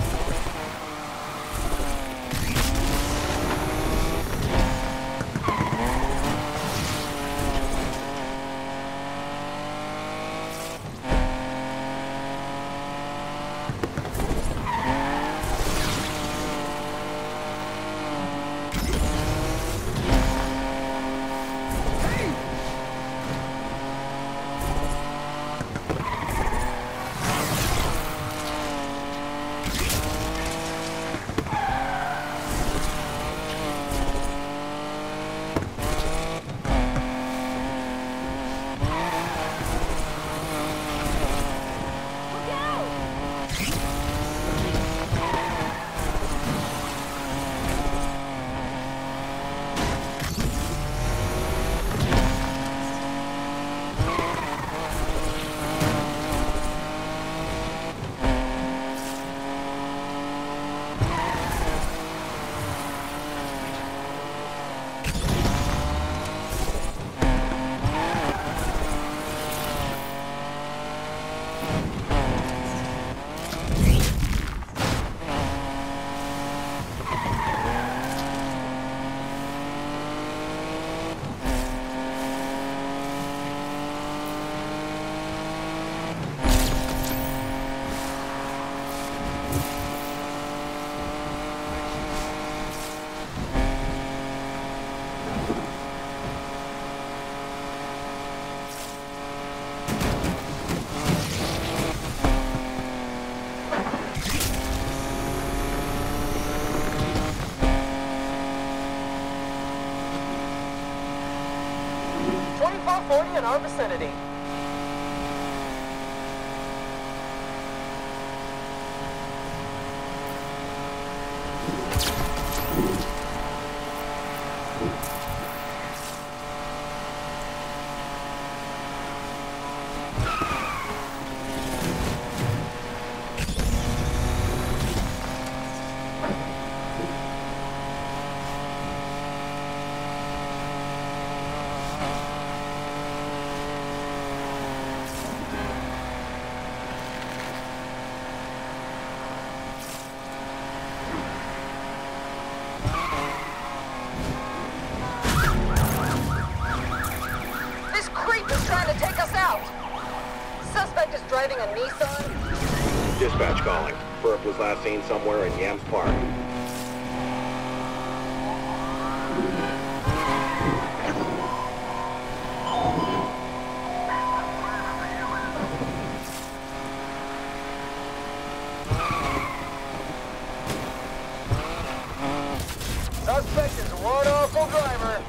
twenty-four forty in our vicinity. Driving a Nissan? Dispatch calling. Burke was last seen somewhere in Yams Park. Suspect is one awful driver.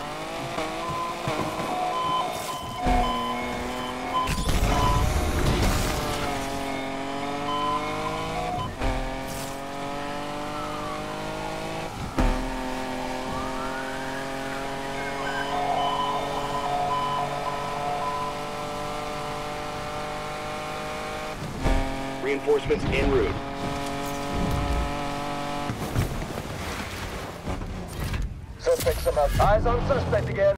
Reinforcements en route. Suspect somehow. Eyes on suspect again.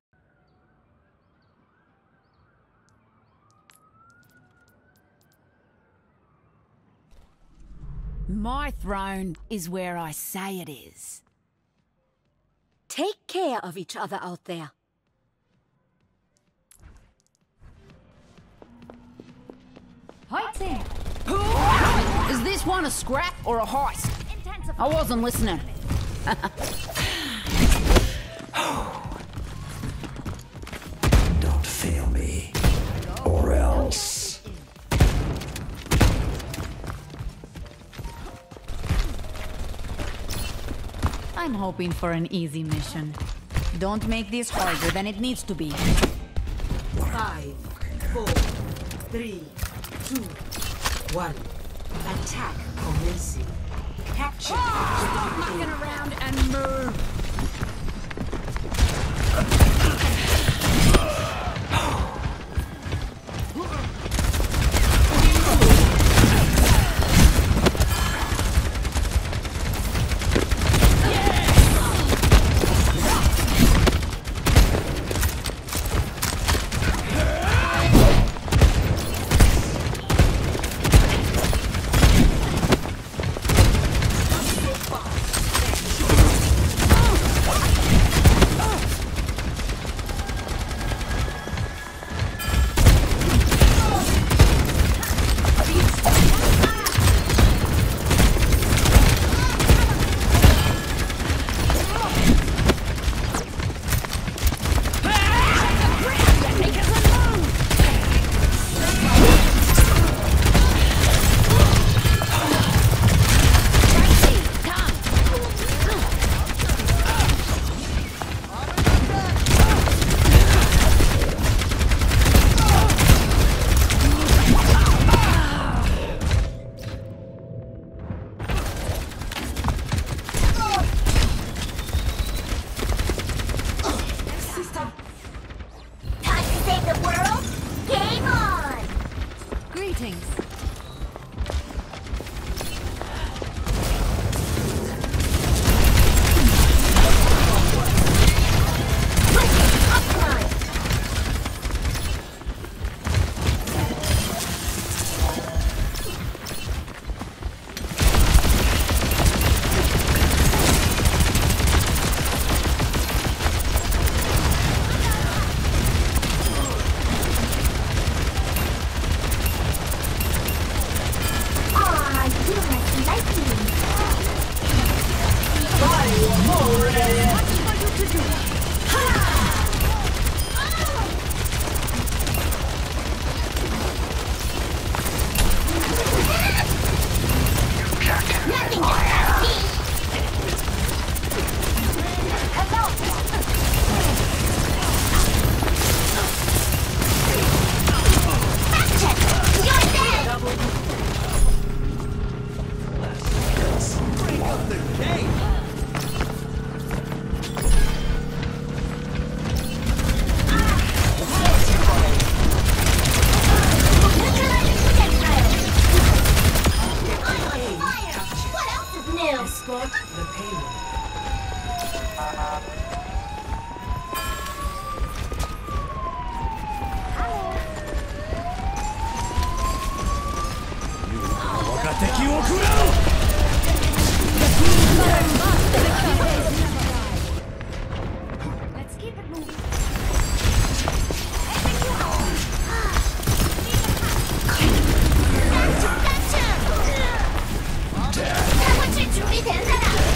My throne is where I say it is. Take care of each other out there. Heighting! Is this one a scrap or a heist? I wasn't listening. Don't fail me, or else. I'm hoping for an easy mission. Don't make this harder than it needs to be. Five, four, three, two, one. Attack commencing. Capture. Stop mucking around and move! 我去处理田菜了。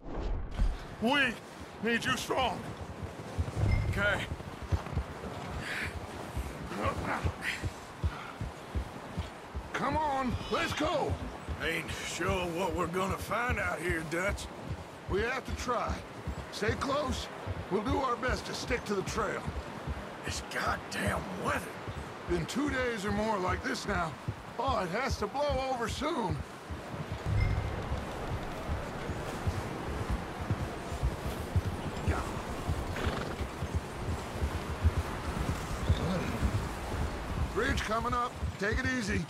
We need you strong. Okay. Come on, let's go. Ain't sure what we're gonna find out here, Dutch. We have to try. Stay close. We'll do our best to stick to the trail. This goddamn weather. Been two days or more like this now. Oh, it has to blow over soon. Bridge coming up. Take it easy.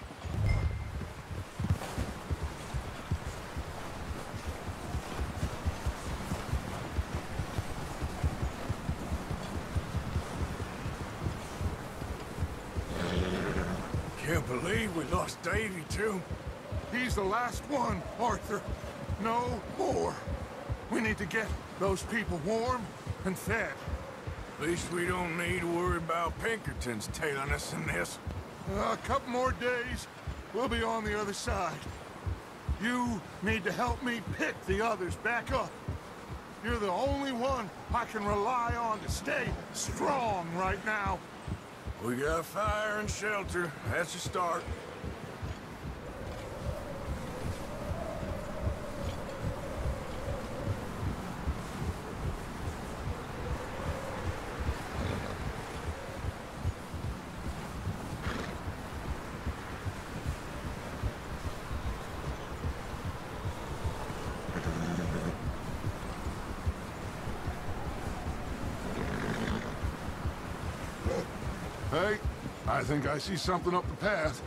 Can't believe we lost Davy, too. He's the last one, Arthur. No more. We need to get those people warm and fed. At least we don't need to worry about Pinkertons tailing us in this. Uh, a couple more days, we'll be on the other side. You need to help me pick the others back up. You're the only one I can rely on to stay strong right now. We got fire and shelter. That's a start. Hey, I think I see something up the path.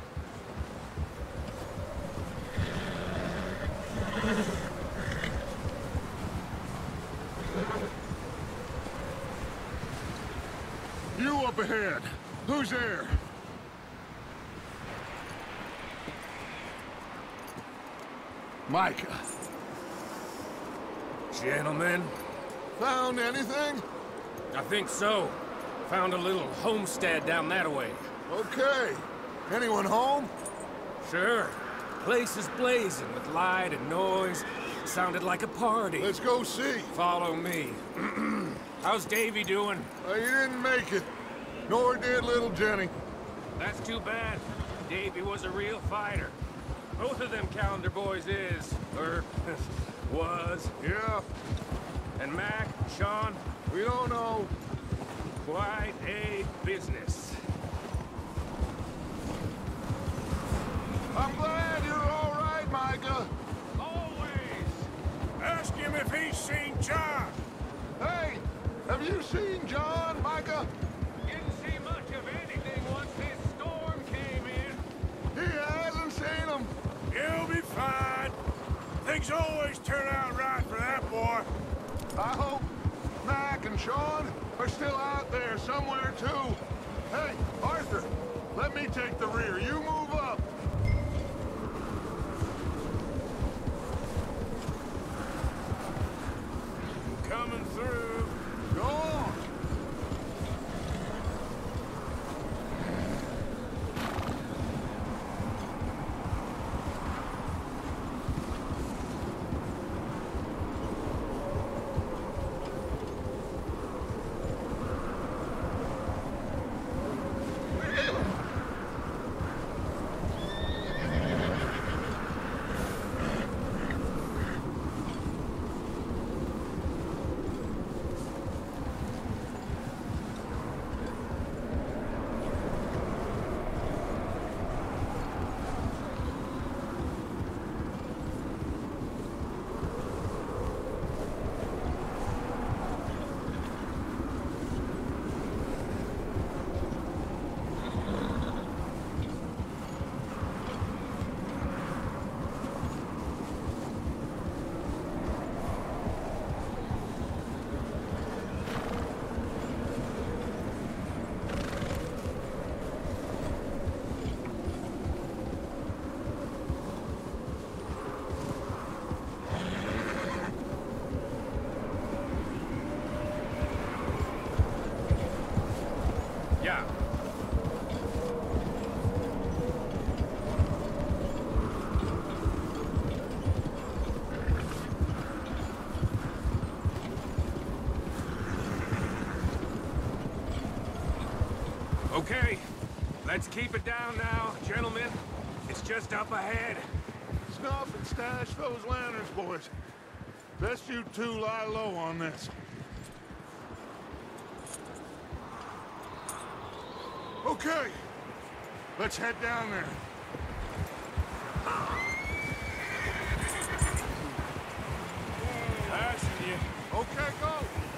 You up ahead. Who's there? Micah. Gentlemen. Found anything? I think so. Found a little homestead down that way. Okay. Anyone home? Sure. Place is blazing with light and noise. Sounded like a party. Let's go see. Follow me. How's Davy doing? Uh, he didn't make it. Nor did little Jenny. That's too bad. Davy was a real fighter. Both of them Calendar boys is, or was. Yeah. And Mac, Sean? We don't know. Quite a business. I'm glad you're all right, Micah. Always. Ask him if he's seen John. Hey, have you seen John, Micah? Didn't see much of anything once this storm came in. He hasn't seen him. He'll be fine. Things always turn out right for that boy. I hope Mac and Sean are still out there somewhere, too. Hey, Arthur, let me take the rear. You move up. Coming through. Go on. Let's keep it down now, gentlemen. It's just up ahead. Snuff and stash those lanterns, boys. Best you two lie low on this. Okay, let's head down there. Passing you. Okay, go.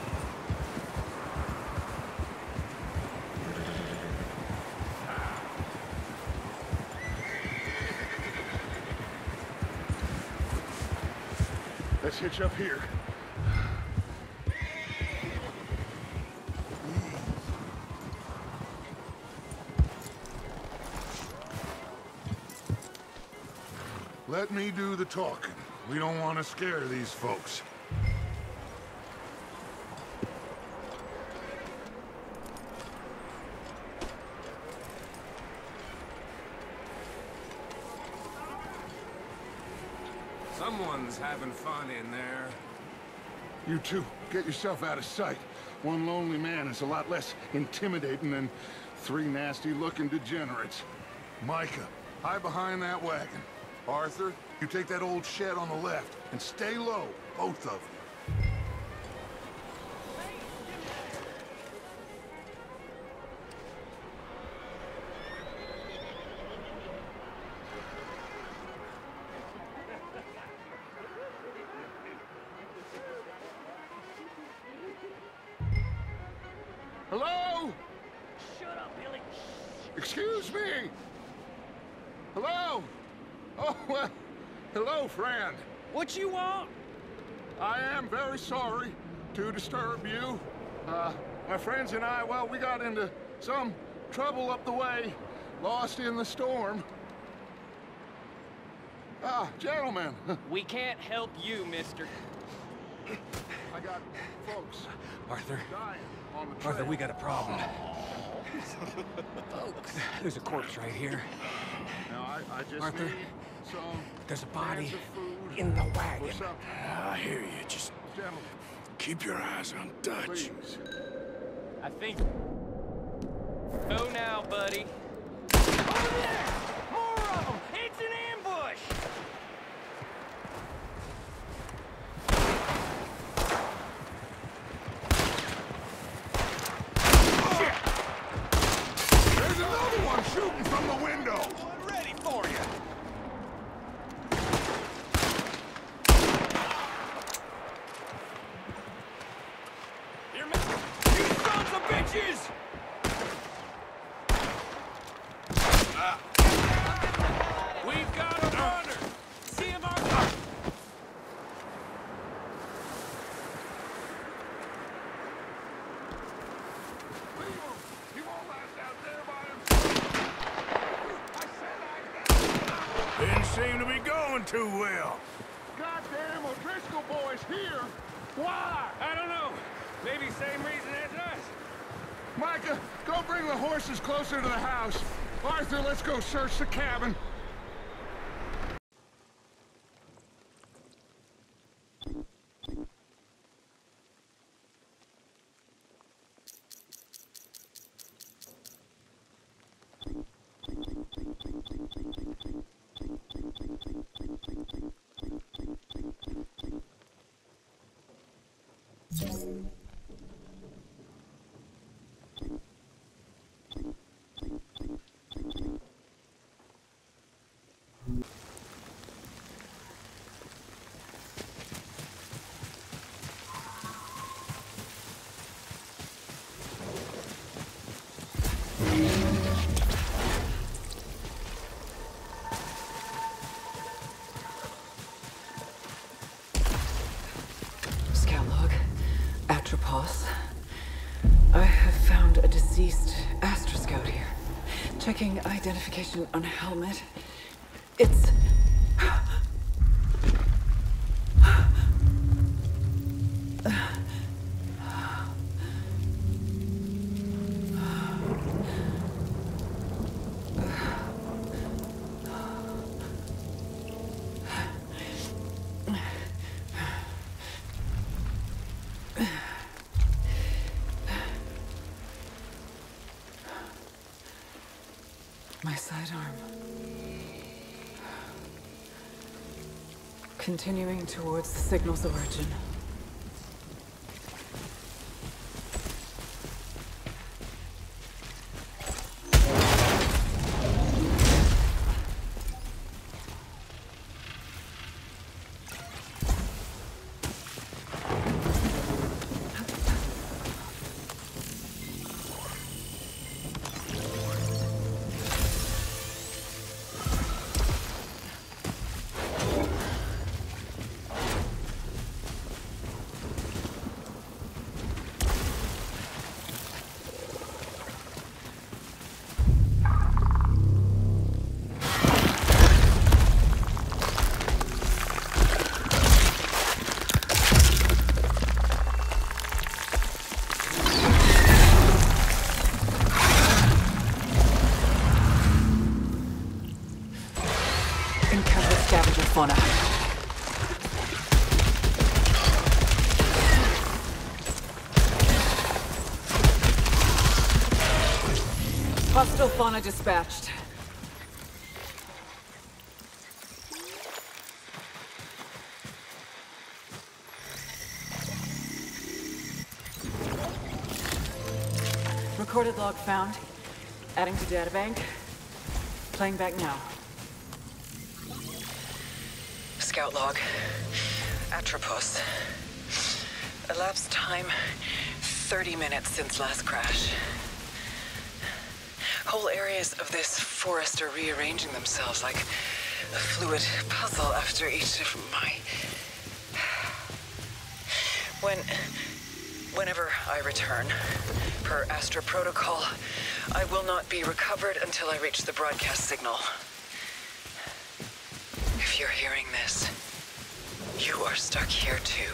Let's hitch up here. Let me do the talking. We don't want to scare these folks. Someone's having fun in there. You two, get yourself out of sight. One lonely man is a lot less intimidating than three nasty-looking degenerates. Micah, hide behind that wagon. Arthur, you take that old shed on the left, and stay low, both of you. Hello? Shut up, Billy. Excuse me? Hello? Oh, well, hello, friend. What you want? I am very sorry to disturb you. Uh, my friends and I, well, we got into some trouble up the way, lost in the storm. Ah, gentlemen. We can't help you, mister. I got folks Arthur. dying on the trail. Arthur, we got a problem. Folks. There's a corpse right here. Now, I, I just Arthur, need some there's a body cans of food in the or wagon. something. I hear you. Just Gentlemen, keep your eyes on Dutch. please. I think... Go now, buddy. Over there! More of them! It's an ambush! There's another one shooting from the window! I'm ready for you! Here, mister! You sons of bitches! We've got a runner! See him, Arthur! He won't last out there by himself! I said I Didn't seem to be going too well. Goddamn O'Driscoll boys here! Why? I don't know. Maybe same reason as us. Micah, go bring the horses closer to the house. Arthur, let's go search the cabin. Scout log. Atropos. I have found a deceased Astra Scout here. Checking identification on a helmet. It's... alarm. Continuing towards the signal's origin. Fauna. Hostile fauna dispatched. Recorded log found. Adding to databank. Playing back now. Scout log. Atropos. Elapsed time, thirty minutes since last crash. Whole areas of this forest are rearranging themselves like a fluid puzzle after each of my... When... Whenever I return, per Astra protocol, I will not be recovered until I reach the broadcast signal. If you're hearing this, you are stuck here too.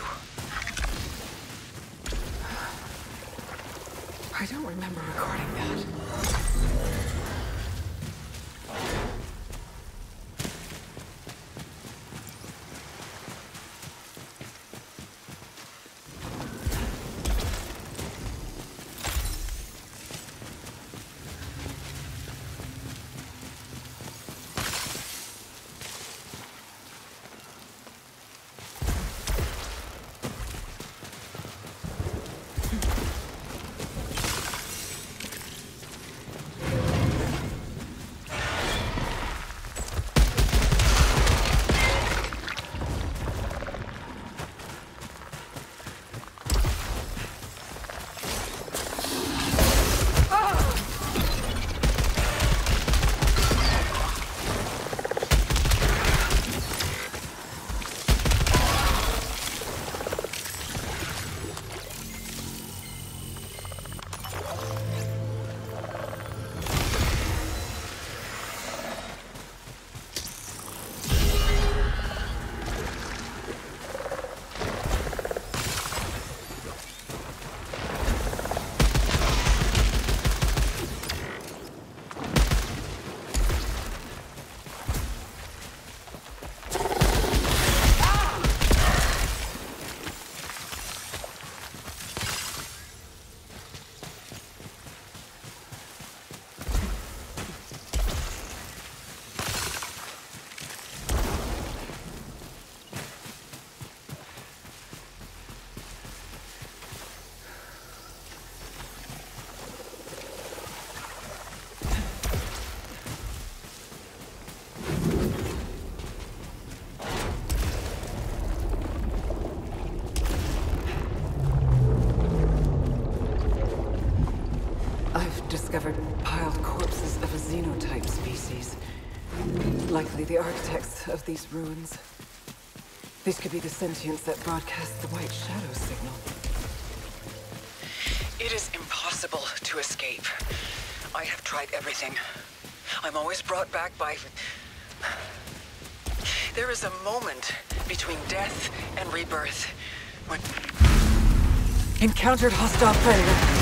I don't remember recording that. Discovered piled corpses of a xenotype species. Likely the architects of these ruins. These could be the sentients that broadcast the White Shadow signal. It is impossible to escape. I have tried everything. I'm always brought back by... There is a moment between death and rebirth when... Encountered hostile predator.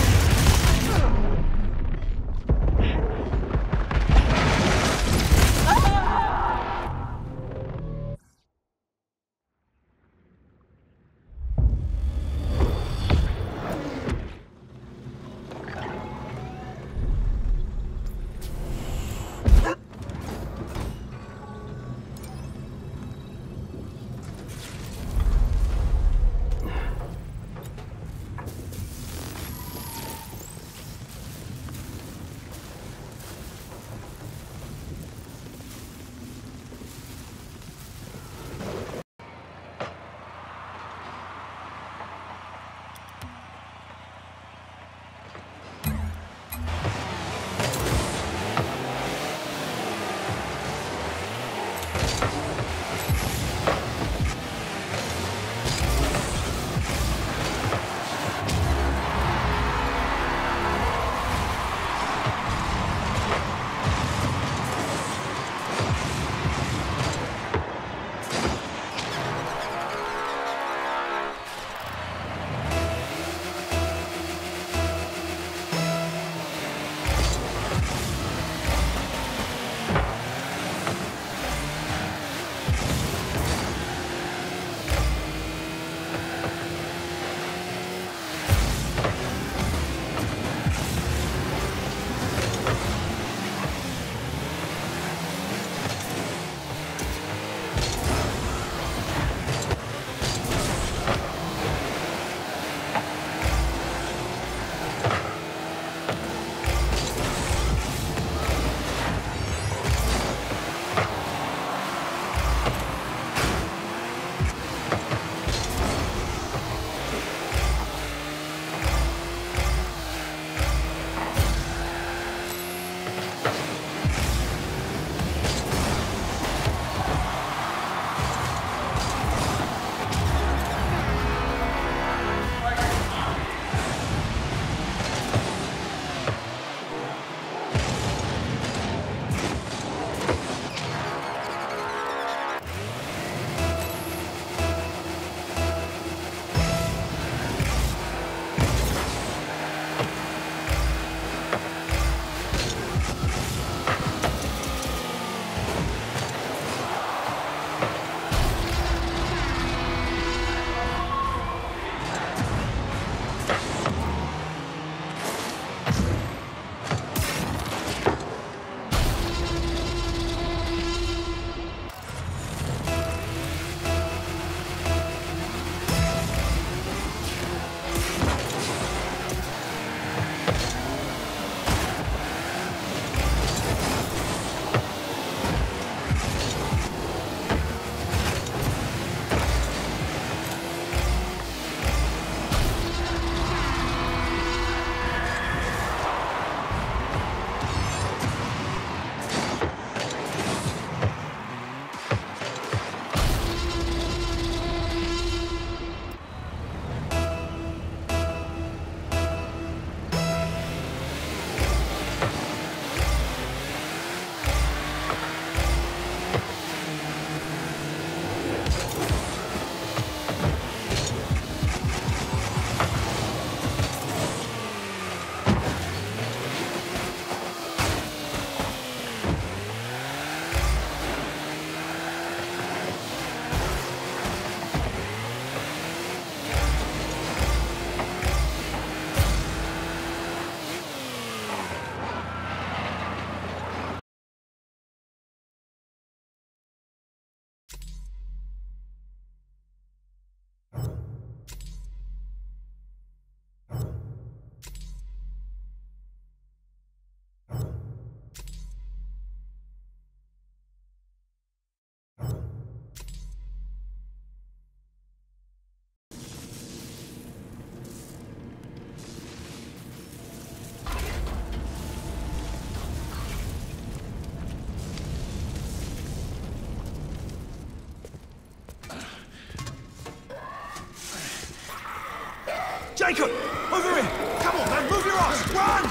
Jacob! Over here! Come on, man, move your ass! Run!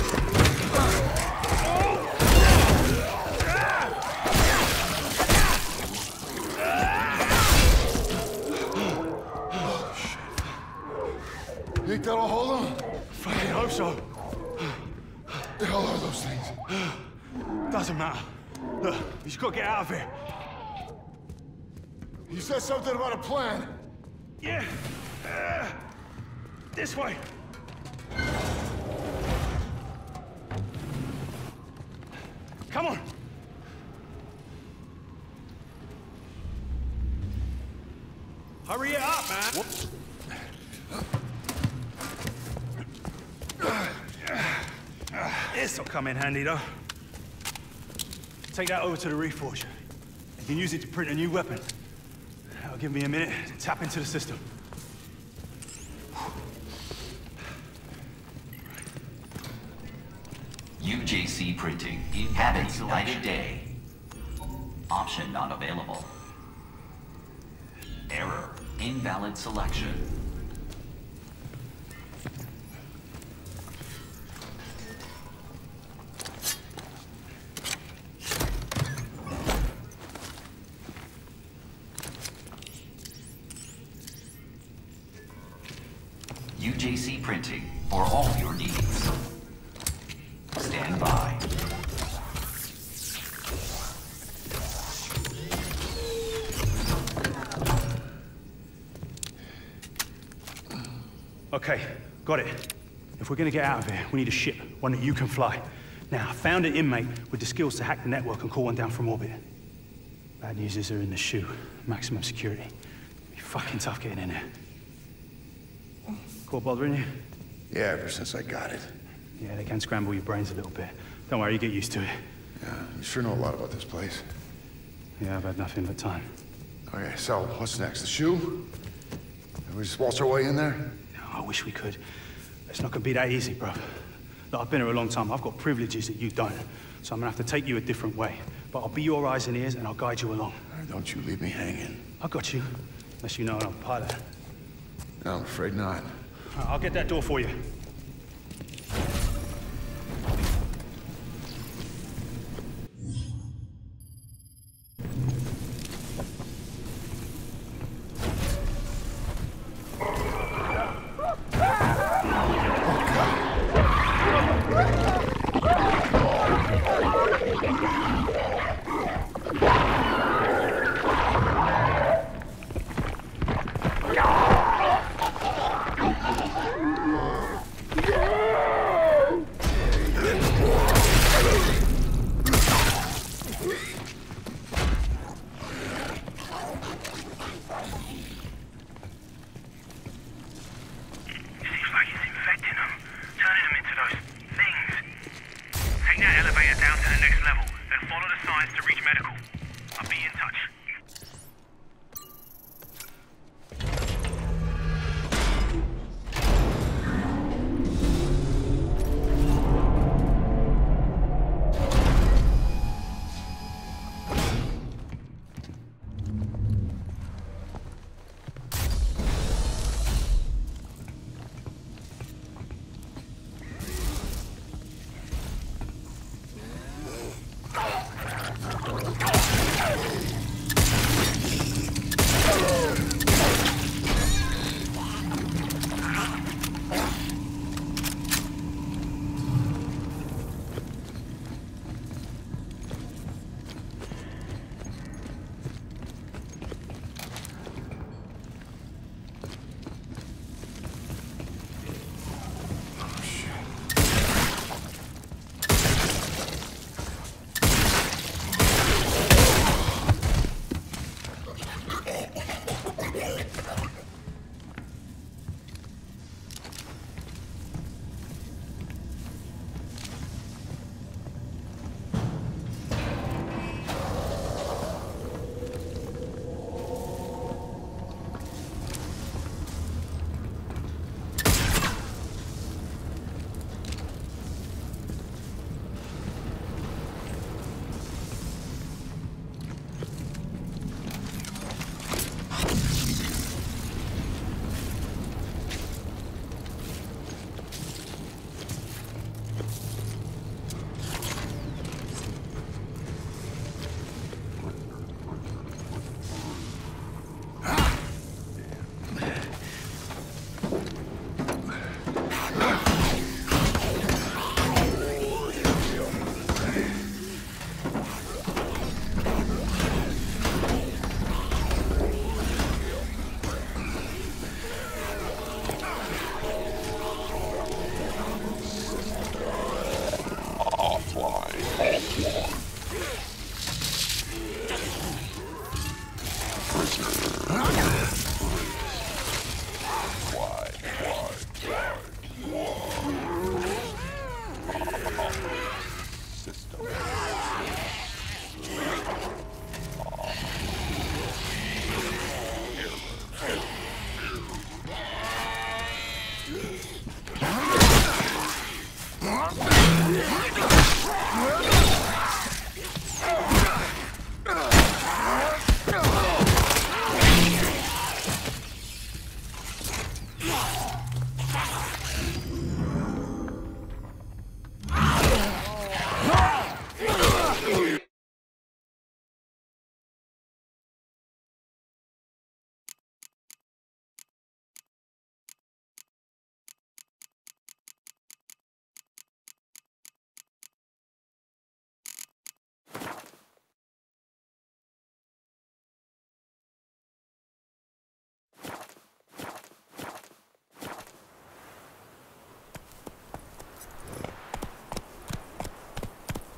You think that'll hold him? Fucking hope so. The hell are those things? Doesn't matter. Look, you just gotta get out of here. You said something about a plan. Yeah. Uh, this way. Come on. Hurry it up, man. Whoops. This'll come in handy, though. Take that over to the Reforger. You can use it to print a new weapon. That'll give me a minute to tap into the system. U J C Printing. Happy light of day. Option not available. Error. Invalid selection. U J C Printing for all your needs. Stand by. Okay, got it. If we're gonna get out of here, we need a ship, one that you can fly. Now, I found an inmate with the skills to hack the network and call one down from orbit. Bad news is they're in the shoe. Maximum security. It'll be fucking tough getting in there. Caught bothering you? Yeah, ever since I got it. Yeah, they can scramble your brains a little bit. Don't worry, you get used to it. Yeah, you sure know a lot about this place. Yeah, I've had nothing but time. Okay, so what's next? The shoe? We just waltz our way in there? I wish we could. It's not gonna be that easy, bro. Look, I've been here a long time. I've got privileges that you don't. So I'm gonna have to take you a different way. But I'll be your eyes and ears and I'll guide you along. Don't you leave me hanging. I got you. Unless you know I'm a pilot. No, I'm afraid not. I'll get that door for you.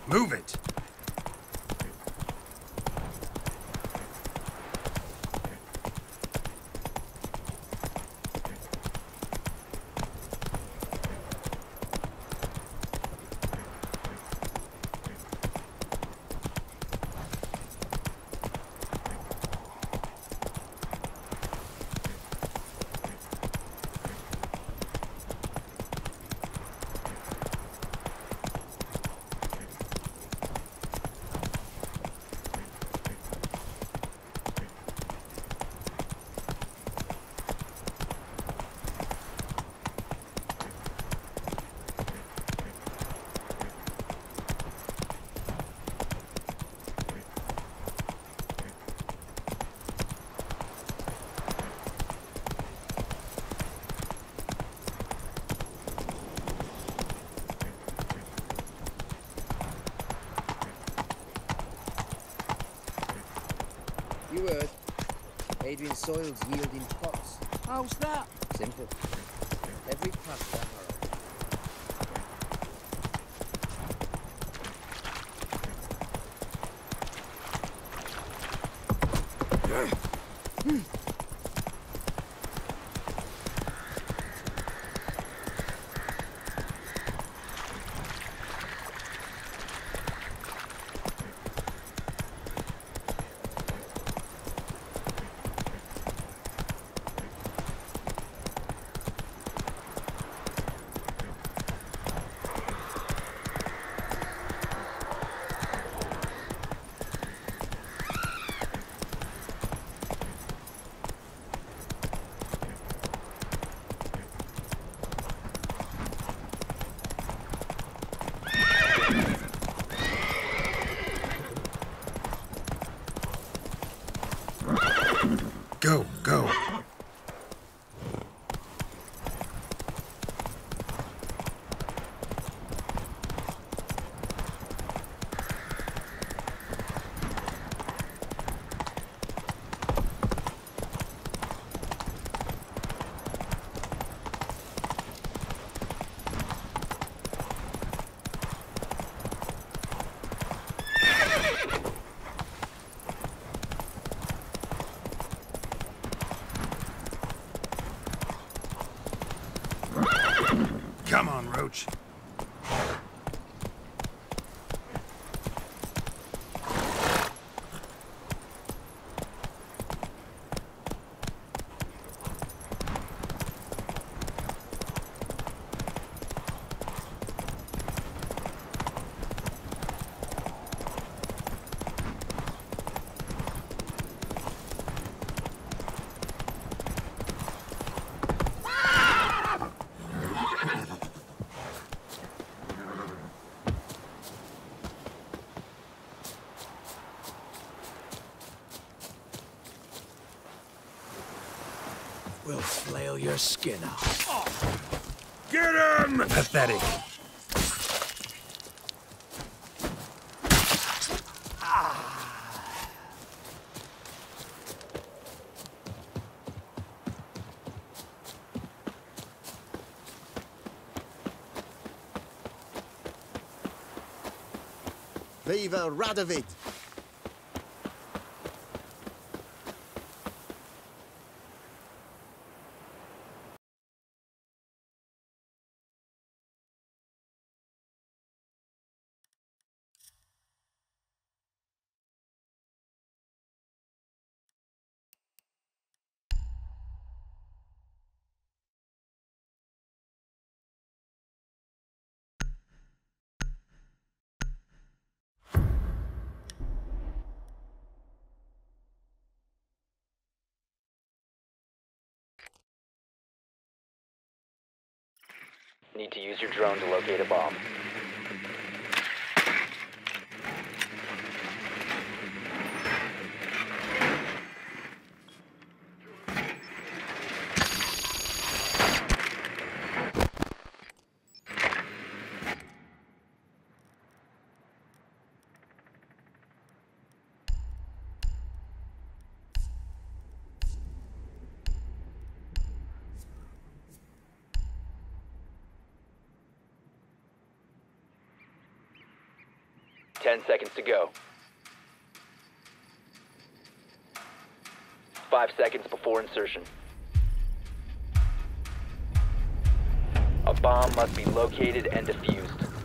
Move it! You heard. Adrian soils yield in pots. How's that? Simple. Every pasta harrow. Go, go. Come on, Roach. We'll flail your skin off. Get him! Pathetic. Viva Radovid! Need to use your drone to locate a bomb. Ten seconds to go. Five seconds before insertion. A bomb must be located and defused.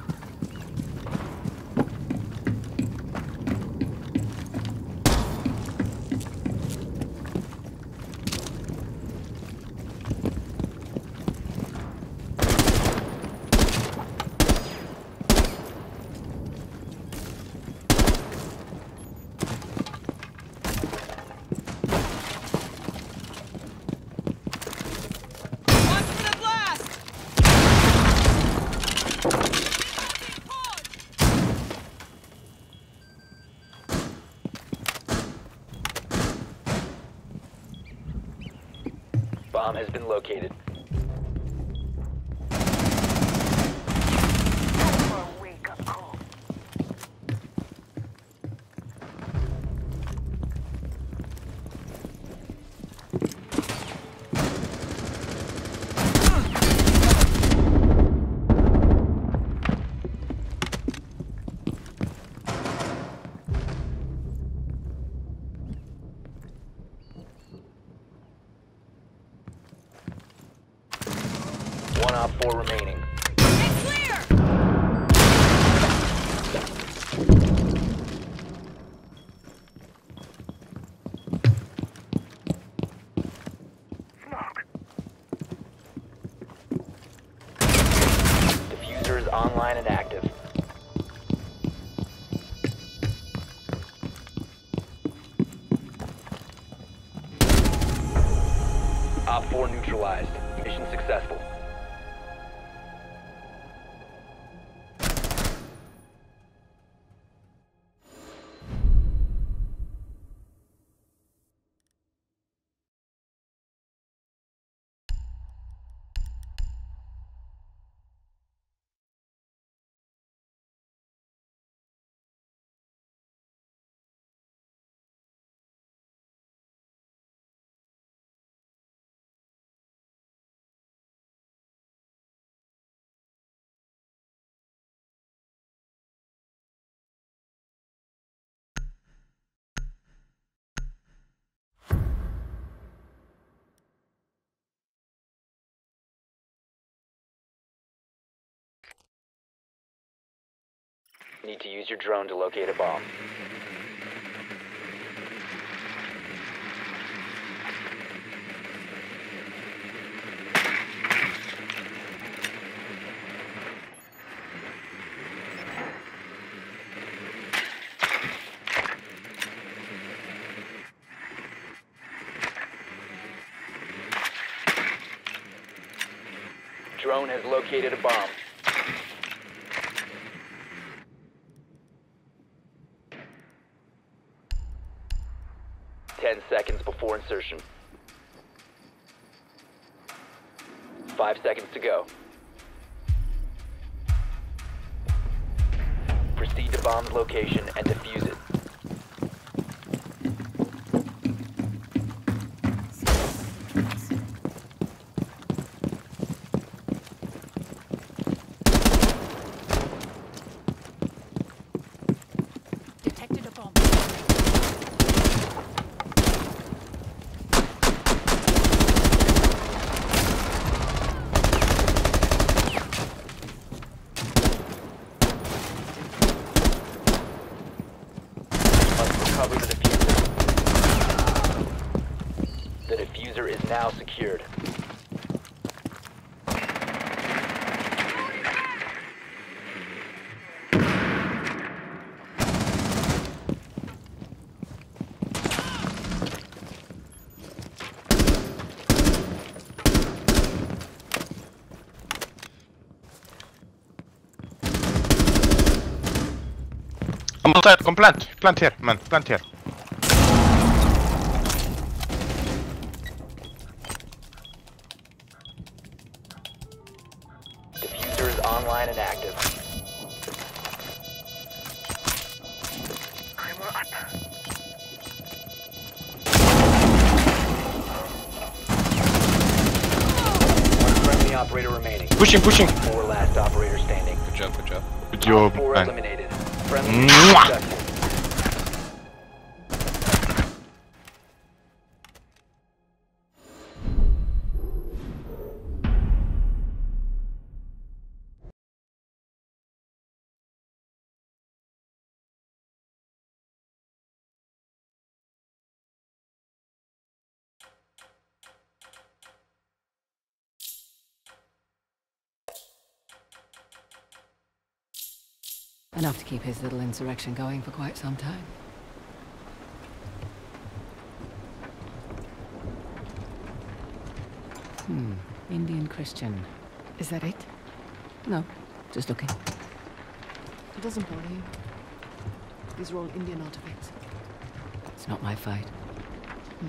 Bomb has been located. One op four remaining. Diffuser is online and active. Op four neutralized. Mission successful. Need to use your drone to locate a bomb. Drone has located a bomb. Ten seconds before insertion. Five seconds to go. Proceed to bomb's location and defuse it. Detected a bomb. Recover the diffuser. The diffuser is now secured. I'm outside, come plant, plant here, man, plant here. Diffuser is online and active. We're up. One friendly operator remaining. Pushing, pushing. Four last operator standing. Good job, good job. Good job, Four man. eliminated. Friendly. Mwah! Enough to keep his little insurrection going for quite some time. Hmm. Indian Christian. Is that it? No. Just looking. It doesn't bother you. These are all Indian artifacts. It's not my fight. Hmm.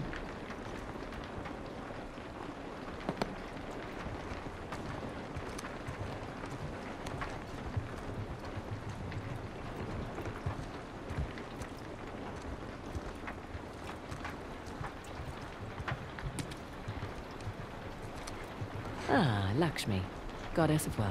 Ah, Lakshmi, goddess of wealth.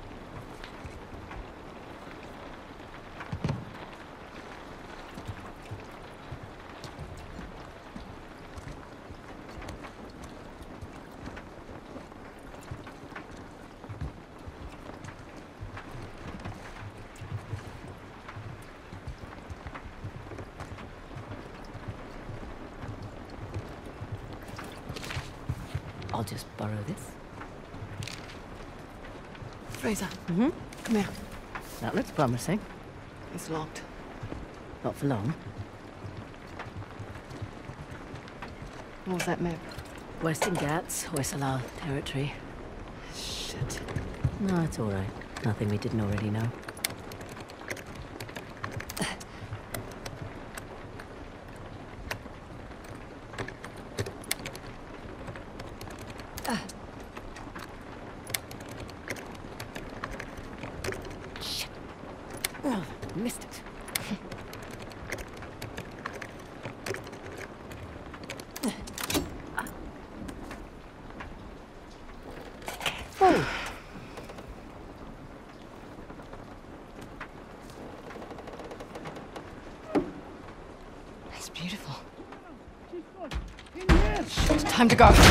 I'll just borrow this. Fraser. Mm-hmm. Come here. That looks promising. It's locked. Not for long. What was that map? Western Ghats, Hoysala territory. Shit. No, it's all right. Nothing we didn't already know. Oh, missed it. Oh. It's beautiful. Shit, time to go.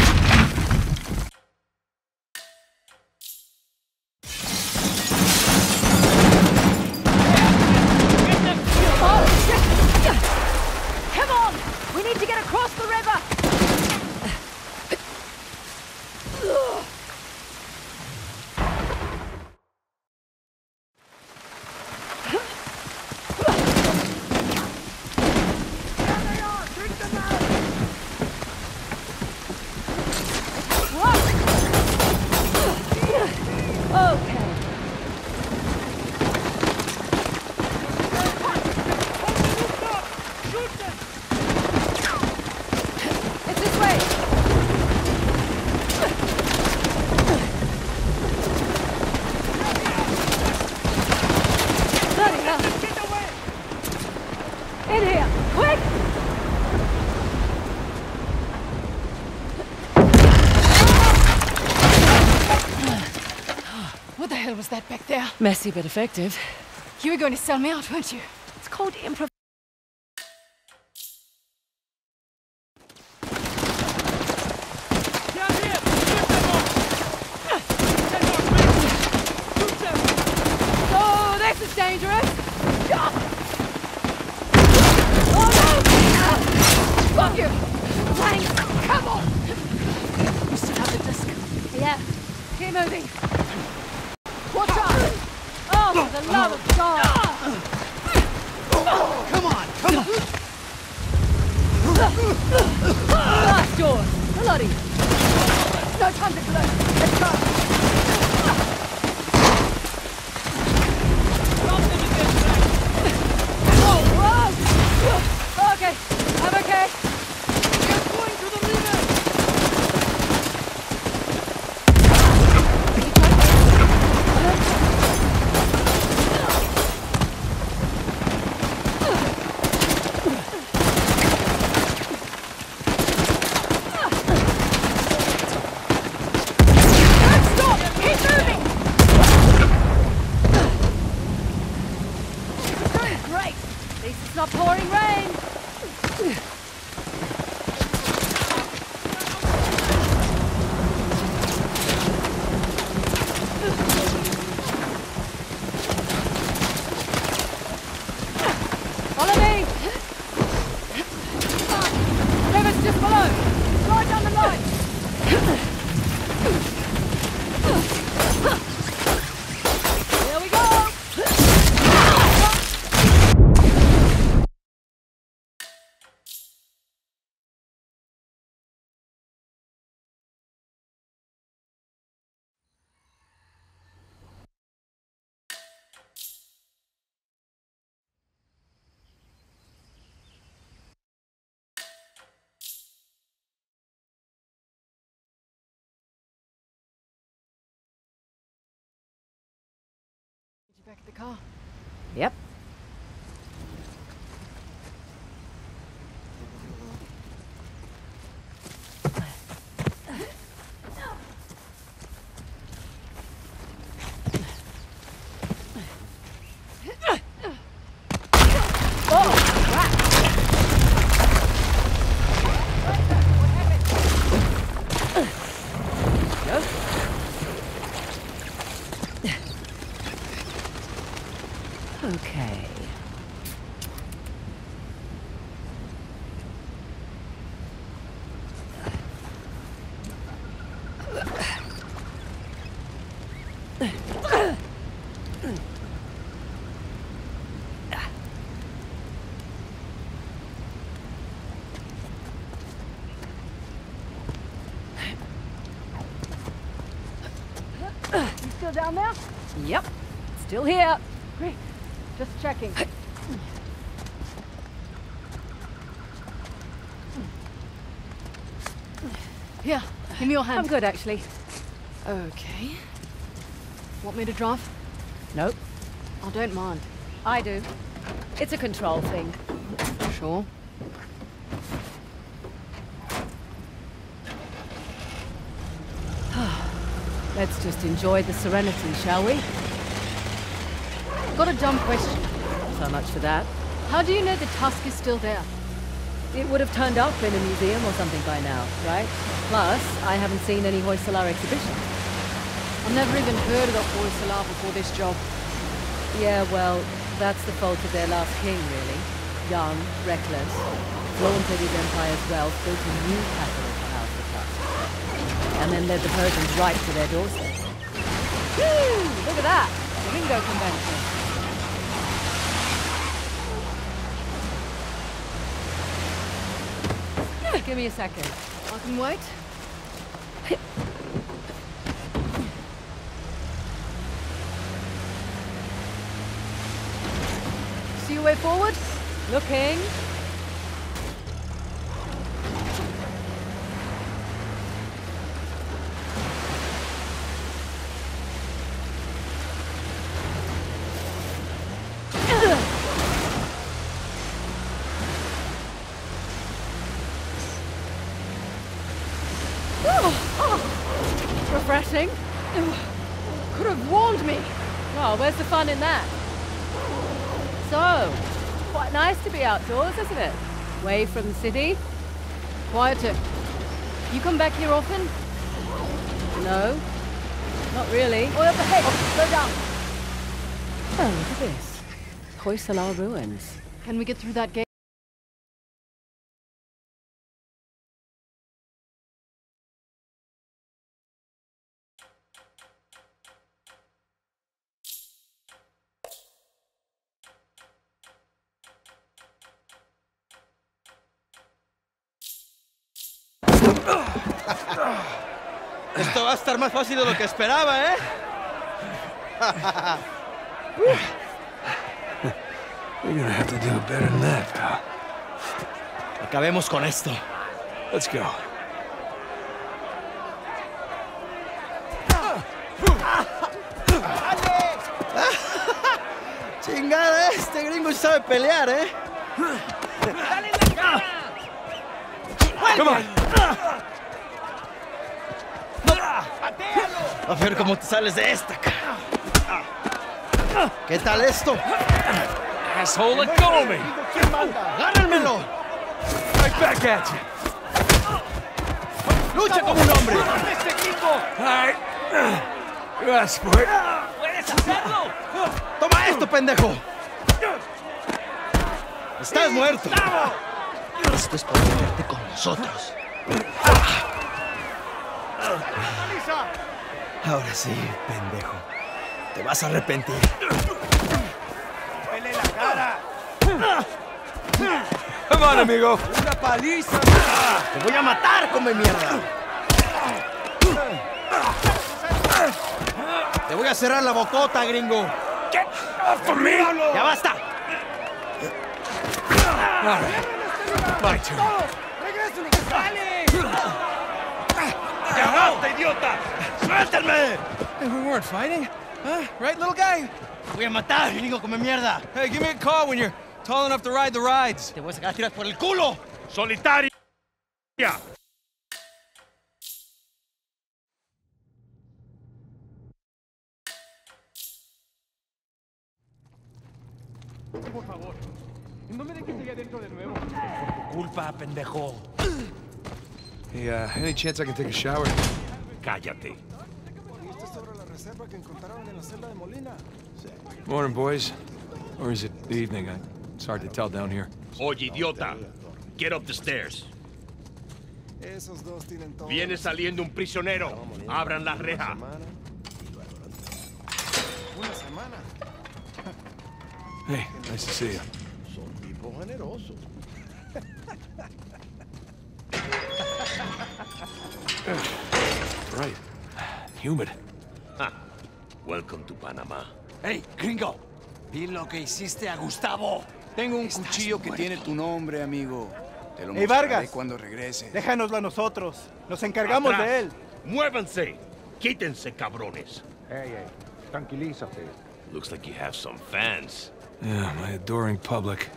Was that back there? Messy but effective. You were going to sell me out, weren't you? It's called improv. Oh, this is dangerous! Oh no! Fuck you! Thanks! Come on! You still have the disc? Yeah. Keep moving. Watch out! Oh, for the love of God! Come on, come on! Last door! Bloody! No time to gloat! Let's go! Oh, whoa! Okay, I'm okay. You're going to the leader! Back at the car. Yep. Okay. You still down there? Yep. Still here. Great. Just checking. Here, give me your hand. I'm good, actually. Okay. Want me to drive? Nope. I don't mind. I do. It's a control thing. Sure. Let's just enjoy the serenity, shall we? Got a dumb question. So much for that. How do you know the tusk is still there? It would have turned up in a museum or something by now, right? Plus, I haven't seen any Hoysala exhibitions. I've never even heard of the Hoysala before this job. Yeah, well, that's the fault of their last king, really. Young, reckless, flaunted his empire's wealth, built a new capital for House the Tusk, and then led the Persians right to their doorstep. Woo! Look at that! The Ringo Convention. Give me a second. I can wait. See your way forward? Looking. Refreshing. Could have warned me. Oh, where's the fun in that? So, quite nice to be outdoors, isn't it? Away from the city. Quieter. You come back here often? No, not really. Oh, up ahead. Oh, slow down. Oh, look at this. Hoysala ruins. Can we get through that gate? Esto va a estar más fácil de lo que esperaba, ¿eh? You're gonna have to do better than that, pal. Acabemos con esto. Let's go. Chingada, este gringo sabe pelear, ¿eh? ¡Dale la cara! Come on. A ver cómo te sales de esta, cara. ¿Qué tal esto? Asshole, let go of me! ¡Agárrenmelo! Right back at you! ¡Lucha como un hombre! All right. Good sport. ¡Puedes hacerlo! ¡Toma esto, pendejo! ¡Estás muerto! Esto es por verte con nosotros. Ahora sí, pendejo. Te vas a arrepentir. ¡Pele la cara! Come on, amigo. ¡Una paliza! ¡Te voy a matar, come mierda! Te voy a cerrar la bocota, gringo. Get off of me! ¡Ya basta! All right. My turn. ¡Dale! ¡Ya basta, idiota! ¡Suéltenme! Hey, we weren't fighting. Huh? Right, little guy? Voy a matar, gringo come mierda. Hey, give me a call when you're tall enough to ride the rides. Te voy a sacar tiras por el culo. Solitaria. Por favor, no me dejes allá adentro de nuevo. Por tu culpa, pendejo. Hey, uh, any chance I can take a shower? Cállate. Morning, boys. Or is it evening? I, it's hard to tell down here. Oye, idiota. Get up the stairs. Viene saliendo un prisionero. Abran la reja. Una semana. Hey, nice to see you. Son tipos generosos. Right. Humid. Ah. Welcome to Panama. Hey, gringo. Vi lo que hiciste a Gustavo. Tengo un cuchillo que tiene tu nombre, amigo. Te lo Hey, mostraré Vargas. cuando regrese. Déjanoslo a nosotros. Nos encargamos Atrás. de él. Muévanse. Quítense, cabrones. Hey, hey, tranquilízate. Looks like you have some fans. Yeah, my adoring public.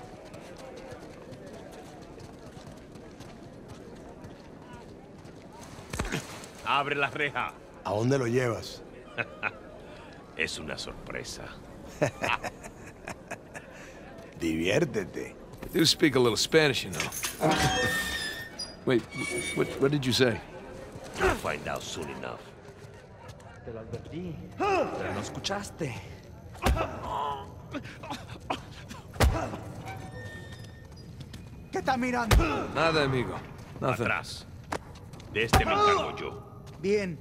Abre la reja. ¿A dónde lo llevas? Es una sorpresa. Diviértete. I do speak a little Spanish, you know. Wait, what, what did you say? You'll find out soon enough. Te lo advertí. Pero no escuchaste. ¿Qué está mirando? Nada, amigo. Nothing. Atrás. De este me encargo yo. Bien.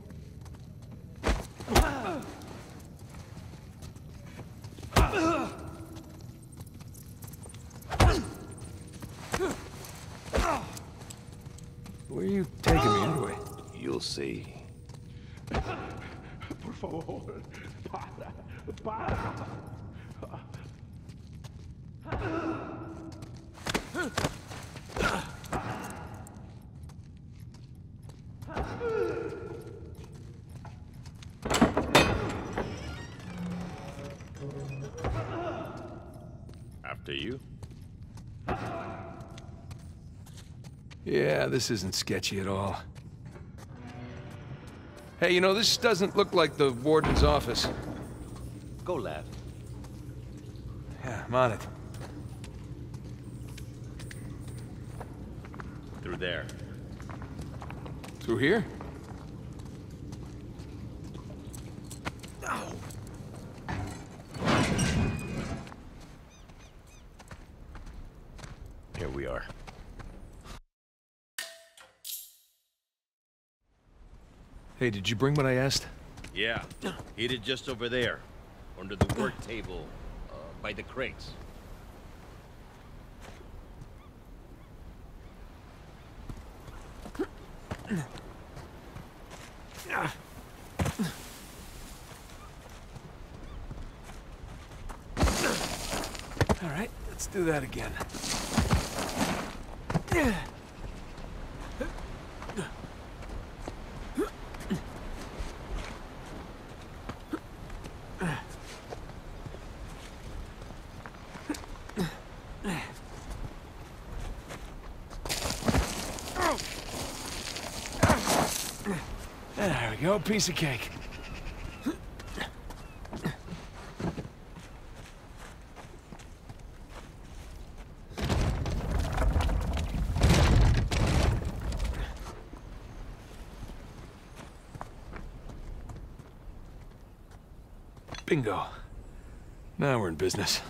Where are you taking me anyway? You'll see. Por favor, para, para. After you. Yeah, this isn't sketchy at all. Hey, you know, this doesn't look like the warden's office. Go left. Yeah, I'm on it. Through there. Through here? Here we are. Hey, did you bring what I asked? Yeah, hid it just over there, under the work table, uh, by the crates. All right, let's do that again. There we go, piece of cake. Bingo. Now we're in business.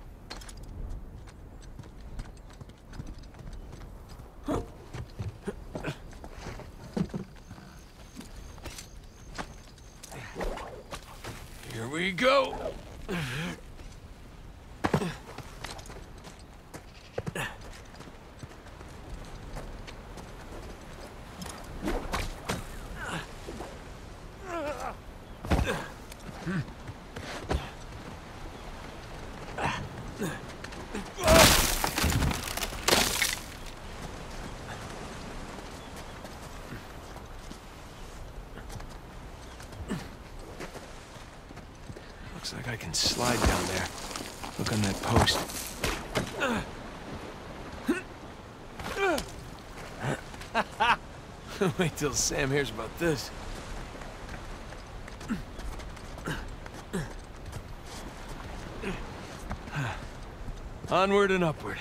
Here we go. Looks like I can slide down there. Look on that post. Wait till Sam hears about this. Onward and upward.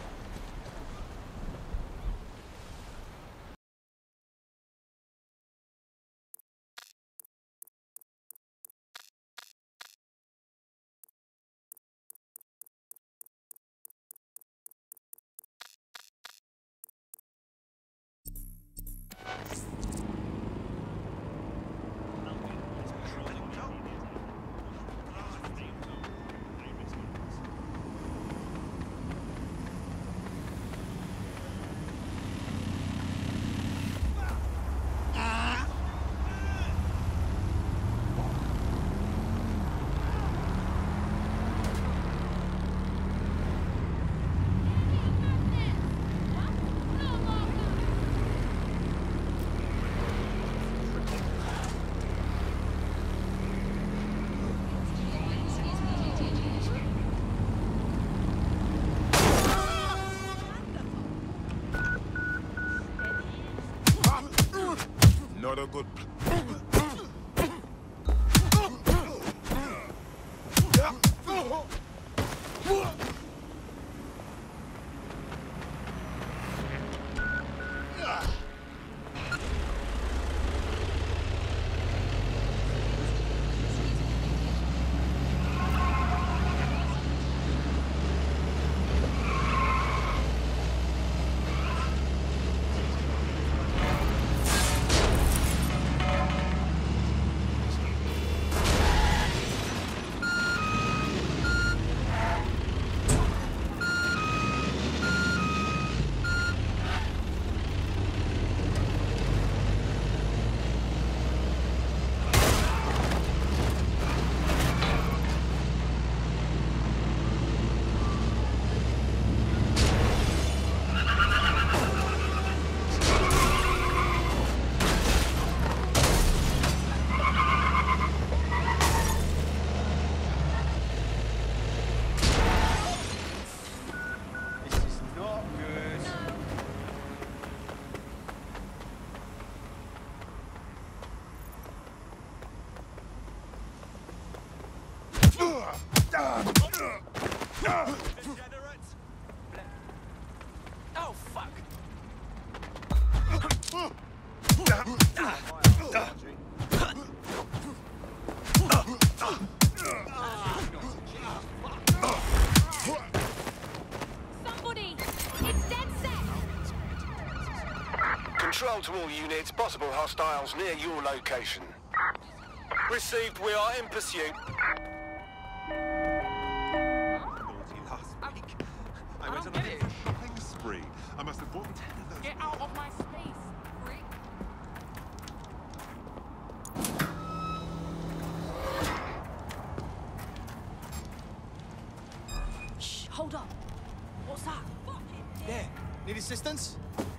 Not a good... Oh, fuck! Somebody! It's dead set! Control to all units, possible hostiles near your location. Received, we are in pursuit. I went on a shopping spree. I must have bought ten of those. Get out of my space, freak! Shh, hold up. What's that? There. Need assistance?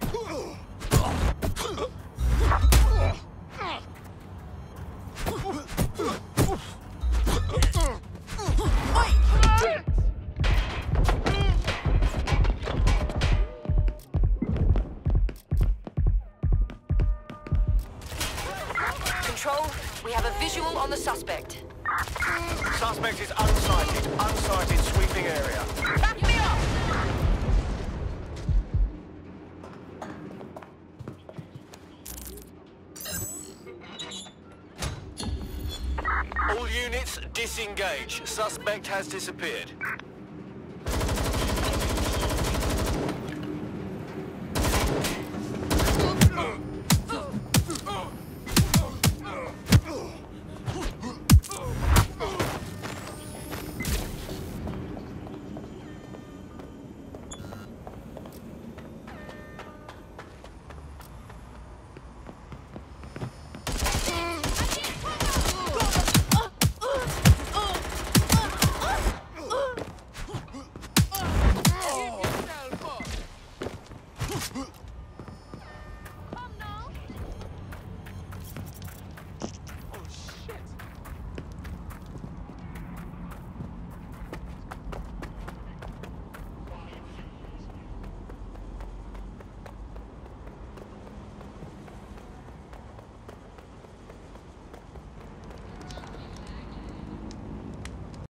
Control, we have a visual on the suspect. Suspect is unsighted. Unsighted sweeping area. Back me up! All units, disengage. Suspect has disappeared.